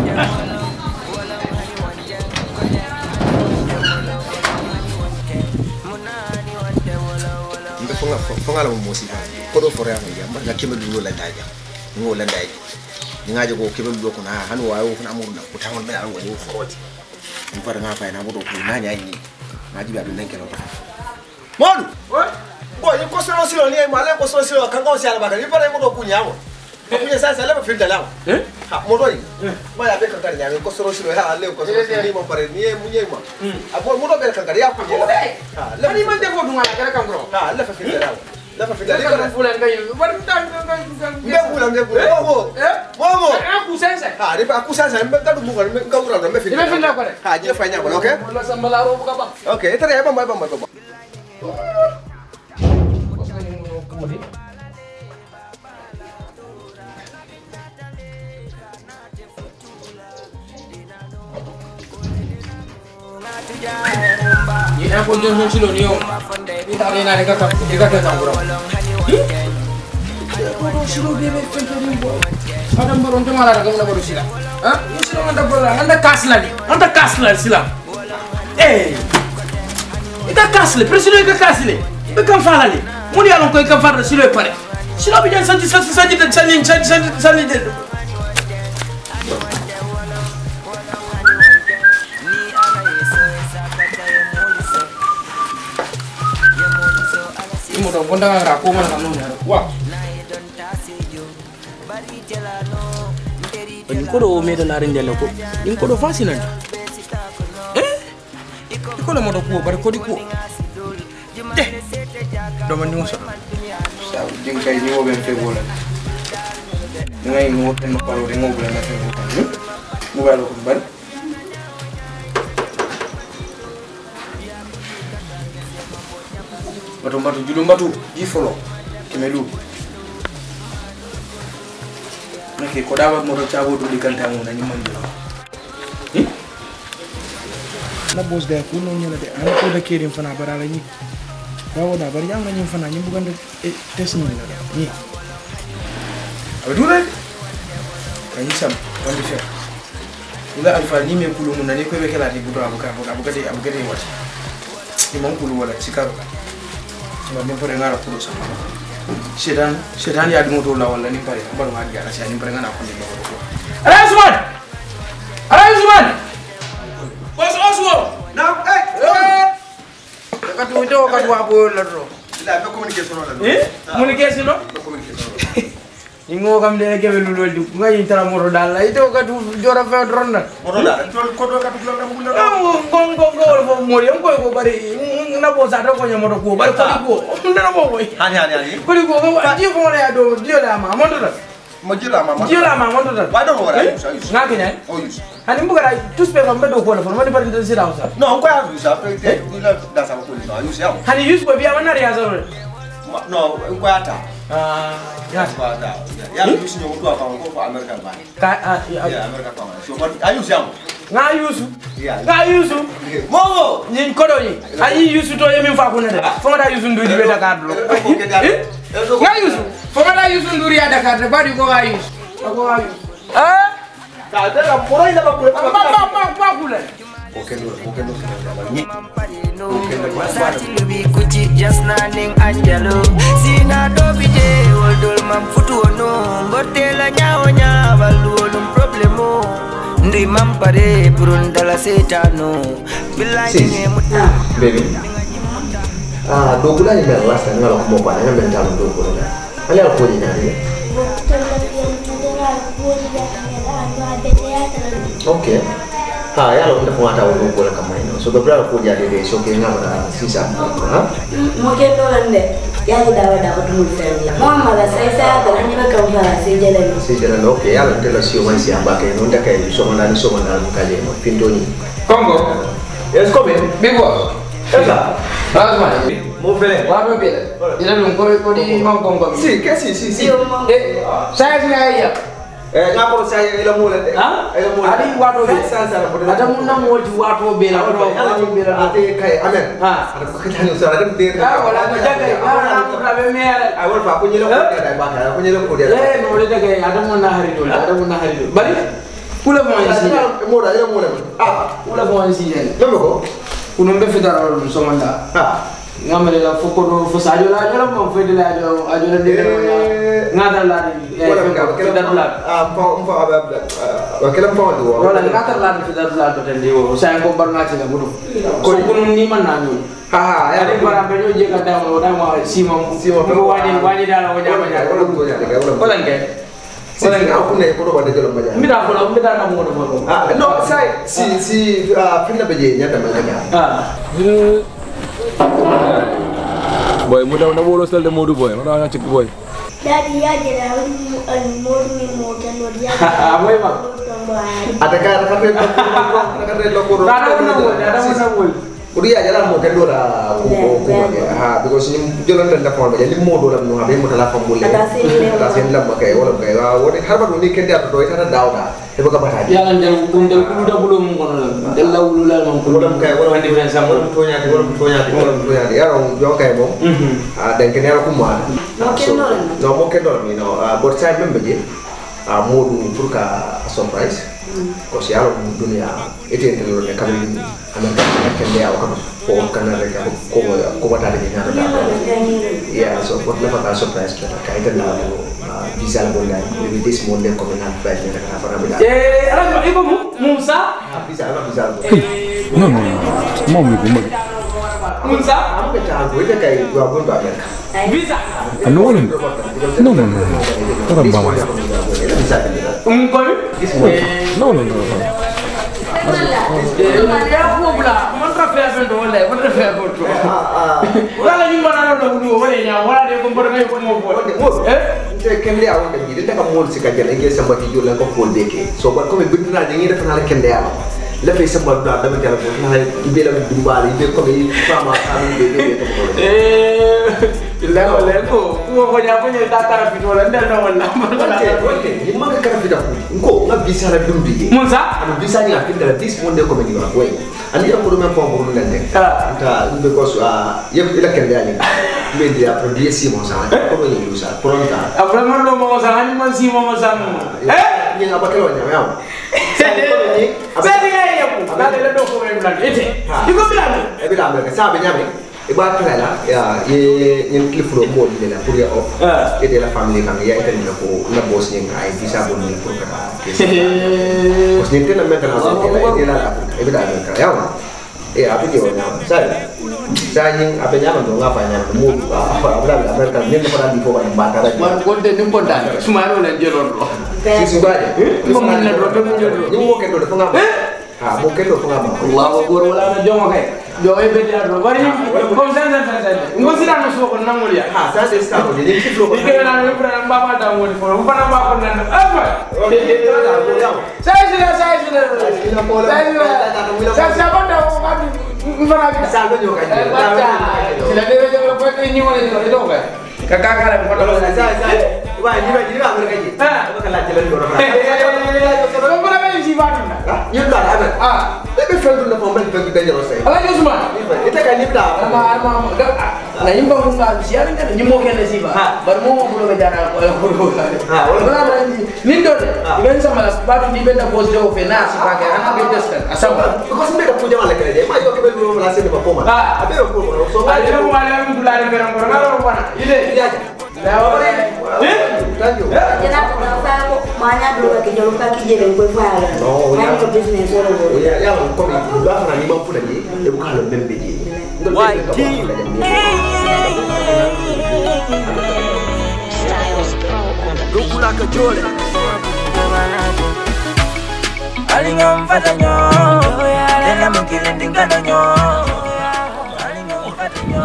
Fonga fonga la musiba ko do fore amay yamba ga kebe dulu la daja ngo la daji ni ngaje ko kebe dulu ko na han wayo ko amuru na ko tawon be ar wali foroti mpara nga fay na mo do ko na nya ni na jiba do nenke lo ta modu boy ni ko solo silo ni ma le ko solo silo kan ko sia ba ka ni pare mo do ku nya mo ko kunya sasa le ba filta la eh ha mo do ni ma ya be kan kan nya ko solo silo ha le ko solo ni mo pare ni mu nye ma abo mo do be kan kan ya ku ni ha le ni man de ko dunga la ka kan bro ha le fa filta la le fa filta la ko fulan kay war tan nge fulan nge fulan mo eh mo mo aku sasa ha ni aku sasa me ka du mo ko me ka ura me filta me filta ko ha je fa nya ko okay mo sambala ro ka ba okay tare ba ba ba ba Ni apa jenis silo ni yo? Kita ni nak dekat dekat dekat bro. Baru silo bebe fentari bo. Adam baru untuk malah kamu nak baru sila. Hah? Ni silo anda bola, anda kaslah ni, anda kaslah sila. Eh, ita kasle, presilo ika kasle. Bekam fala ni. Muni alon ko ika fala silo pare. Silo bijan santi santi santi santi santi santi santi. Mudah mudahan raku mana kamu ni. Wah. Ini kau dah omeh dan lain jalan kau. Ini kau dah fasi nanti. Eh? Ini kau dah mau kau baru kau di kau. Eh? Dah mandi musa. Saya jengkai ni orang febola. Dengan ini orang nak paru dengan orang nak febola. Mobile aku bar. Batu batu julum batu di follow kemelu nake ko dawa mo do chawo do dikanta mo na nyimman do eh na boss da ku no nyala de an ko da kerim fana barala ni dawo da bar yam na nyim fana nyim bugan de test ni la ni abdule kan sam wandi fe ula alfa ni me kulu mun na ni ko be kala di budo abuka abuka de abuka de wat ni mon kulu wala sikaro Cuma ni pare ngara kulo sama. Sedan, sedan ya dimo tola wala ni pare baru ngari ya saya ni pare ngana aku ni baru. Ada Usman. Ada Usman. Bos Oswo. Nah, eh. Katu itu katu apa laro. Ila be communication la. Eh? Communication no? Communication. Ingo kam de ke belu lol du ngai intara moro dalla itu katu jora fe dronna. Moro dalla. Tol ko do katu glam dam gula. Ngong ngong ngol fo mori am ko ko bari na bo sa do ko nyamo do ko bari ko ko. Ndana bo boy. Hani hani hani. Ko ko ko di ko le ado di la ma mo do. Mo di la ma mo. Di la ma mo do. Ba do wala. Nga kenya. Oh yus. Hani mbuga ra tous pe ko mbedo ko la fo mo di bari ndasi ra usa. No ko ya usa pe ni la da sa ko ni no yus ya. Hani yus ko biya wana riya zaro. No ko ata. Ah, ya ko ata. Ya yus ni ko do ka ko ko America ba. Ka ya America ko. So ko ayus ya. Nga yusu nga yusu mo ni kodo ni ayi yusu to yemi fa ko ne fo ngada yusu nduri be Dakar do nga yusu fo ngada yusu nduri ya Dakar de badi ko ga yusu ko ga yusu ah ka de la poro ina ba ko ba ba ba ba ko le oke no oke no ni Masati lubi kuchi just naning anjalo sina do bije woldol mam futu ono ngotela nyao nya balulum problemo Ndi mampare purundala setano billahi ne muta baby ah dogula ni mel last time ngalo mo pa na men tam dogula ale ko ni na ni okay ha ya lo nda ko ata dogula kamay no so dobra ko jadi de so ke ngama sisa ha mo ke no lande ya dawa dawa dum fenla mama la sai sai ta ni ba kan fara sai jela sai jela okay ya lo tela sio mai si abake no nda kai so manda so manda mo kale mo pindoni Congo yes come big boss esa Asma mo fele wa be be ila lo ko ko di mo Congo si que si si si eh sai sai ya eh ngako saya ila mula de ha ila mula adi wato be sansa ada mun na mo ji wato be la wato be la ate kai amen ha ada ko kita nyusa ada de ha wala ma jaga ha na be me ay wal fa ko nyelo ko de ba ka ko nyelo ko de eh no de jaga ada mun na hari dol ada mun na hari dol bari kula mo yisi mo da ila mula ah kula mo yisi yen do ko kuno be fedara so manda ha ngamale la foko no fo sadio la jola mo fo de la jo ajo la de ngata la de wala ka kala darula ah mpo mpo aba wa kala mpo do wala ngata la de darula to tende wo sa ko bar ngati la mudu ko kunu ni man na ñu ha ha ya de bara be ñu je ka daw da ma sima sima ko wani wani dala wo jama ja wala ko ja de wala wala ke wala nga ko ne ko do ba de jolo ma ja mi da ko la mi da na mo do ko ah no sai si si finna be je nyata ma ja ah boy mudah na bolo sel de modu boy mana cek boy Daddy ya jera al modu mi moda no dia ah boy mak ada ka ada ka re ada ka re lo ko ada mana boy ada mana boy uri ya jala mo kendo la ko ko ha because ni jolon tan da fon be ni modu la no habe mo tala fam bulle ta sen la makay wala kay wa woni harba do ni kende ato do ita dawda e baka bata ya lan dem dum dem ku da bulum ko non del la wulu la non ko wala kay wala ndi ben sam wala to nyaati wala to nyaati wala to nyaati ya ron yo kay mom ah den kene ko mo no kendo no mo kendo mi no but time membe je ah modu pour ka surprise ko si yalo dunia ete ete lo ne kamini amanda kende ya ko ko kana reka ko ko bata de nyata da ya so what never ka surprise ka ka ite na bisa la bonda maybe this morning ko na ba ne ka fara bila eh ala ibo Musa bisa ala bisa no no mo mi ko Musa am ka ta ko ite kai gua bon ba Amerika visa no no no no no ora ba um ko no no no ya ko bula mon tra fe ben do wala mon tra fe ko to wala ñu mana no do wala nya wala de ko mbor ngay ko mo bo eh te kende ya wonde ni de ka mol si ka jale ngi samba ti jola ko fol deke so ba ko me bindina de ngi def na la kende ya la fay samba da dama jala ko na ibe la dumbali ibe ko be fama kan be be ko eh ila wala ko ko ko nya ko nya ta tara fi wala ndel no wala oke ni manga kara fi da ko na bisa la dumbi Musa anu bisa ni akin da this monde ko me ni wa ko ani ko do men fo ko no ndel ta be ko so yeb ila kende ya ni be dia produire si mo sa ko ni usa pronta après man do mo sa ni man si mo sa eh ni abakelo nya ya Sadi ya ya ku na le do ko me blan ete diko bilan e bilan be sa be nyame e ba kala la ya ye yen clifro mo de la pour ya o e de la famille kan ya ite ni ko na boss ni ay visa bon ni pour ka boss ni tena metana so de la e bilan ka ya e abi ke wona sa sa ni abe nyama do ngafa nyama mo apa abla Amerika ni ko na di ko ba batara man ko de nim ko dan sumaro le jelo do si subaje mo mun na do mo jelo ni mo ke do ko ngama ha mo ke do ko ngama Allahu akbar wala na jongo kay do e be dia do bari ko san san san san ngo sira no so ko namul ya ha sa de sta ko ni ki flo ko ni ke na no pra ba ba da mo ni fo ba na ba ko nan aba sa sira sa sira sa sa ba da ko ba Mbara bi sa do nyoka je sila de be ko ko ni mo ni do ka kakak kala ko do sa sa wa ni ba ni ba Amerika je ha ko kala jelen do ra ko ko la be si ba na ni do la abe ah be be fel do na fo ben be be jero sai ala josuma ita ka ni da ama ama na yimba ko ngal si ala ngana nyimo ken si ba bar mo mo do be jara ko ko ko ha wala ni do ben sama ba di ben da pos do fe na si ba ka ana be test asamba ko smbe da puja mala kale ma yo ke be do la se ba ko ma ah abe ko ko so ba ni mo wala mi dulare be ram ko ngalo bana ile ya la ore eh thank you jena ko na fa ko manya do ka jolo ka ki jere ko fa ala no ya ko business wala o ya ya ko mi do na ni ma fu da ni e bu ka lo membe ji why team Rukula ka jole Alingam fatanyo Tena mungkin tingkana nyo Alingam fatanyo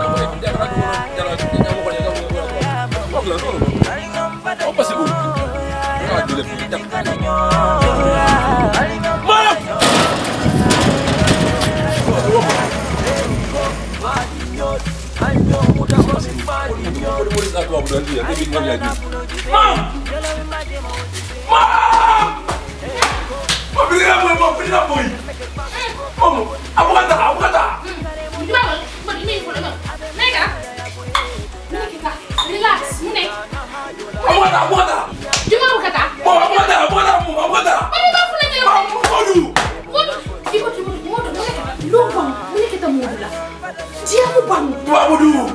Apa sih bu? Nggak dilihat tingkana nyo Malam! Mam! Mam! Mau beli apa? Mau beli apa? Mau? Apa kata? Apa kata? Gimana? Begini pula nggak? Nega? Ini kita relax, nih. Apa kata? Apa kata? Cuma apa kata? Mau apa kata? Apa kata? Mau apa kata? Mana bapak nanya lo? Waduh. Waduh, ibu cuma mau dong. Lu bang, ini kita mau bilang. Dia mau bang, tubabu du.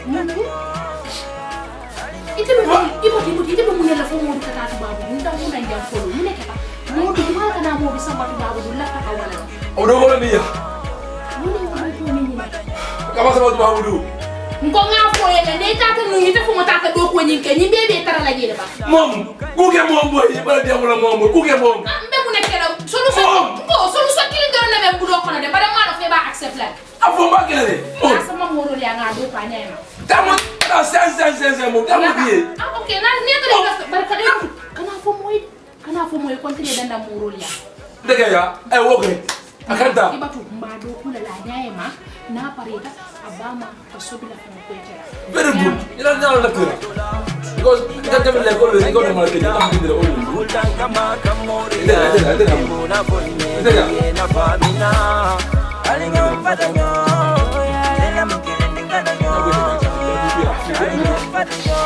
Itu betul, itu betul, itu betul yang lepas mau dikata tubabu. Minta mau nanjang follow, mana kita? Mau tu gimana kena mau bisa buat tubabu dulu lah kata awalnya. Udah boleh dia. Mana yang mau tu ini? Kamu sama tubabu du. Engkau ngapo ya? Nanti tak tahu itu pun tak tahu kau ni kini bebe tara lagi lepas. Mom, kau ke mom boy, pada dia mula mom boy, kau ke mom. Ambil punya kira solusi. Kau solusi kini dorang nak budak kau nanti. Pada mana kau nak accept lah? Apa mak kira ni? Sama muru yang ngadu panjang. Kamu, ah sen sen sen sen mom, kamu dia. Ah okey, nanti ni tu dia berkali. Kenapa mau? Kenapa mau kau tidak danda muru dia? Dega ya, eh okey. Akan tak? Iba tu madu kula lah dia emang. Na parita abama pasobila kama kwetera. Very good. Ina nyala na kura. Because kita kami leko le iko na market kita kami dire olu. Utan kama kamori. Ida ida ida. Ida ya. Na famina. Alinga patanyo. Lela mkile ndingana yo. Alinga patanyo.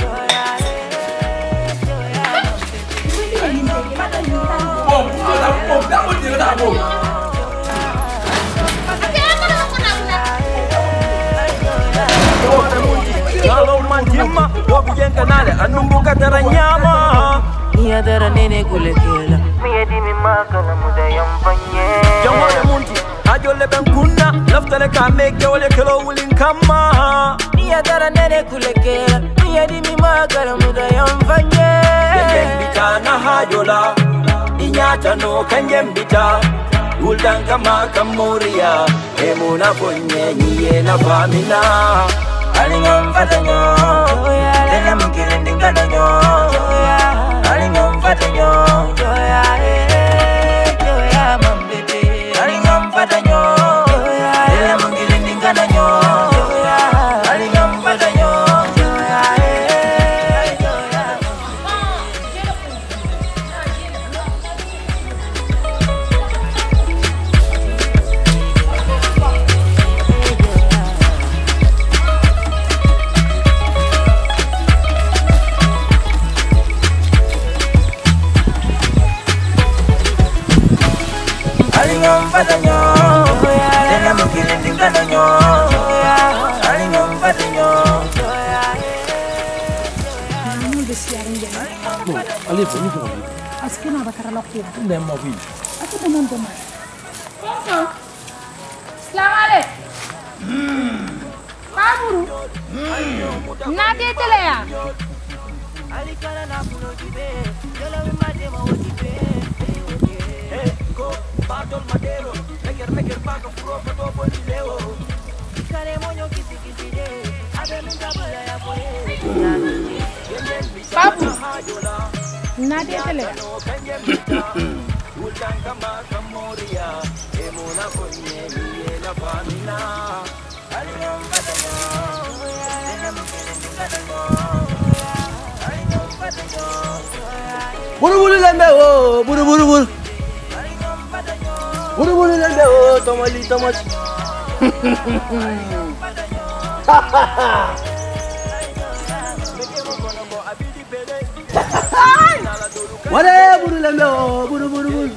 Bom, ada bom, dah bom dia dah bom. Kalau manjima, wabu yang kenal, anumbu kata nyama. Nia dara nene kulekela. Mia di mima kana muda yang panye. Yang mana munti, ajo leben kuna, laftale kame kewale kelo ulin kama. Nia dara nene kulekela. Mia di mima kana muda yang panye. Kenjem bita na hajola, inyata no kenjem bita. Uldang kama kamuria, emuna ponye niye na famina. Alingam fatanyo, lela mkile ndinganyo. Alingam fatanyo, joya eh, joya mambete. Alingam fatanyo, lela mkile ndinganyo. Alingam fatanyo, joya eh, joya. Alingam fatanyo, lela mkile ndinganyo. Alingam fatanyo, joya eh. Namun besiaran jangan. Ali pun ni pun. Askin apa cara lokir? Dah mau pi. Aku teman-teman. Selamat le. Kaburu. Nade tele ya. Alikana na puno jibe, jolo mate mo jibe. Batol madero, meker meker pago furo pato bolileo. Kare monyo kisi kisi de, ade nunga bila ya boye. Papu, nade tele. Utan kama kamoria, emuna konye niye la famina. Alingam patanyo, lela mkele ndinganyo. Alingam patanyo. Buru buru lembe wo, buru buru buru. Buru buru lembe wo, tomali tomati. Wale buru lembe wo, buru buru buru.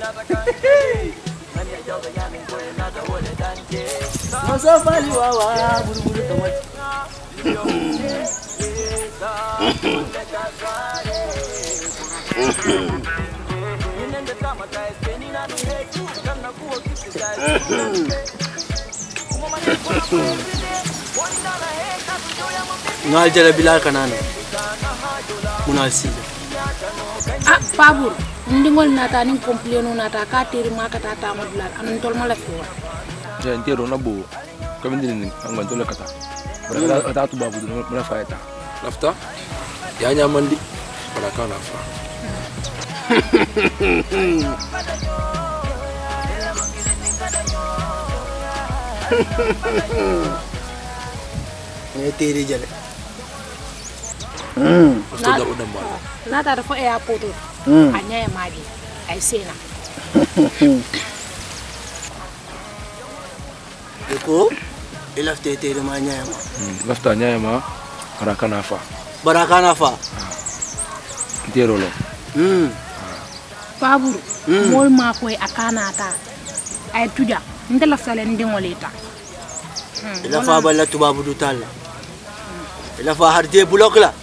Masa fali wawa, buru buru tomati. Ngal jala bilal kanano. Munal sila. Ah, Pabur, ndingol nata ning kompleno nata ka tiri maka tata modlar anan tol mala fiwa. Ya entero na bo. Kami din ang ganto la kata. Bara ata tu babu dun mala faeta. Lafta? Ya nyamandi. Bara kana fa. Ini tiri jale. Hmm. Sudah udah malu. Nata da fo airport. Hmm. Anya ya mari. Ai sena. Eko, ilafte tiri manya ya ma. Lafta nya ya ma. Bara kana fa. Bara kana fa. Entero lo. Hmm. Pabur, mol ma koy akana ta. Ay tuja, ndela fale ndingoleta. ila fa balla tubabu du talla ila fa harde block la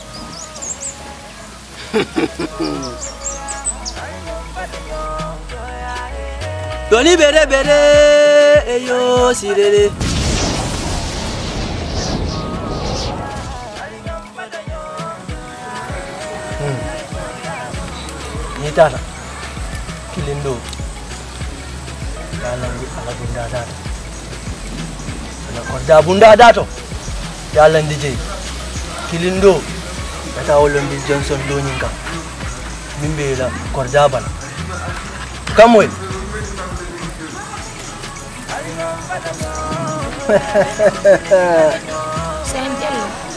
doni bere bere eyo sirere Nitana kilindo dalam ala bunda dato ala korda bunda dato dalam D J kilindo kata olon Bill Johnson do nyinga mimbe la korda bana kamwe Sendel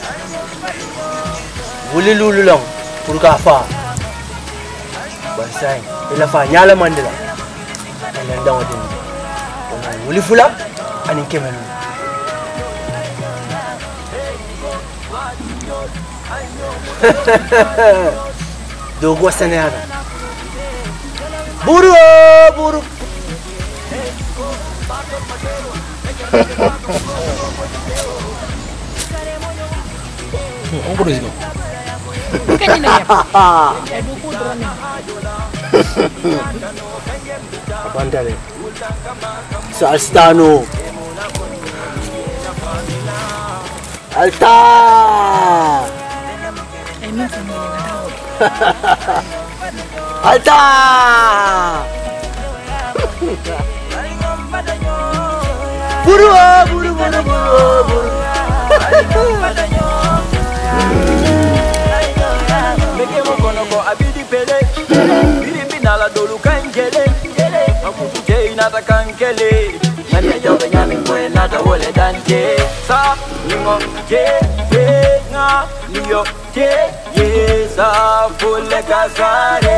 wuli lulu long pour ka fa Basai, ila fa nyala mandela. Ila ndaw din. Ona wuli fula ani kemelu. Dogo sanada. Buru buru. On buru sih. Kanina ya. Aduh ku drone. Abandale. Salstano. Alta. Emin family Alta. Buru buru buru buru. Meke mokono ko abidi pele biri binala dolu kankele akutu je inata kankele nani jabe nyami ko nata wole dante sa ningo je je nga liyo je ye sa fulle kasare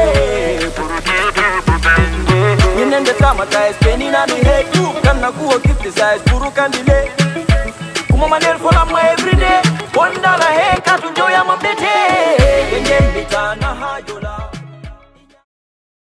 Ninende sama ta espeni na mi head kana kuo gift size puru kandile kuma manel for my everyday one dollar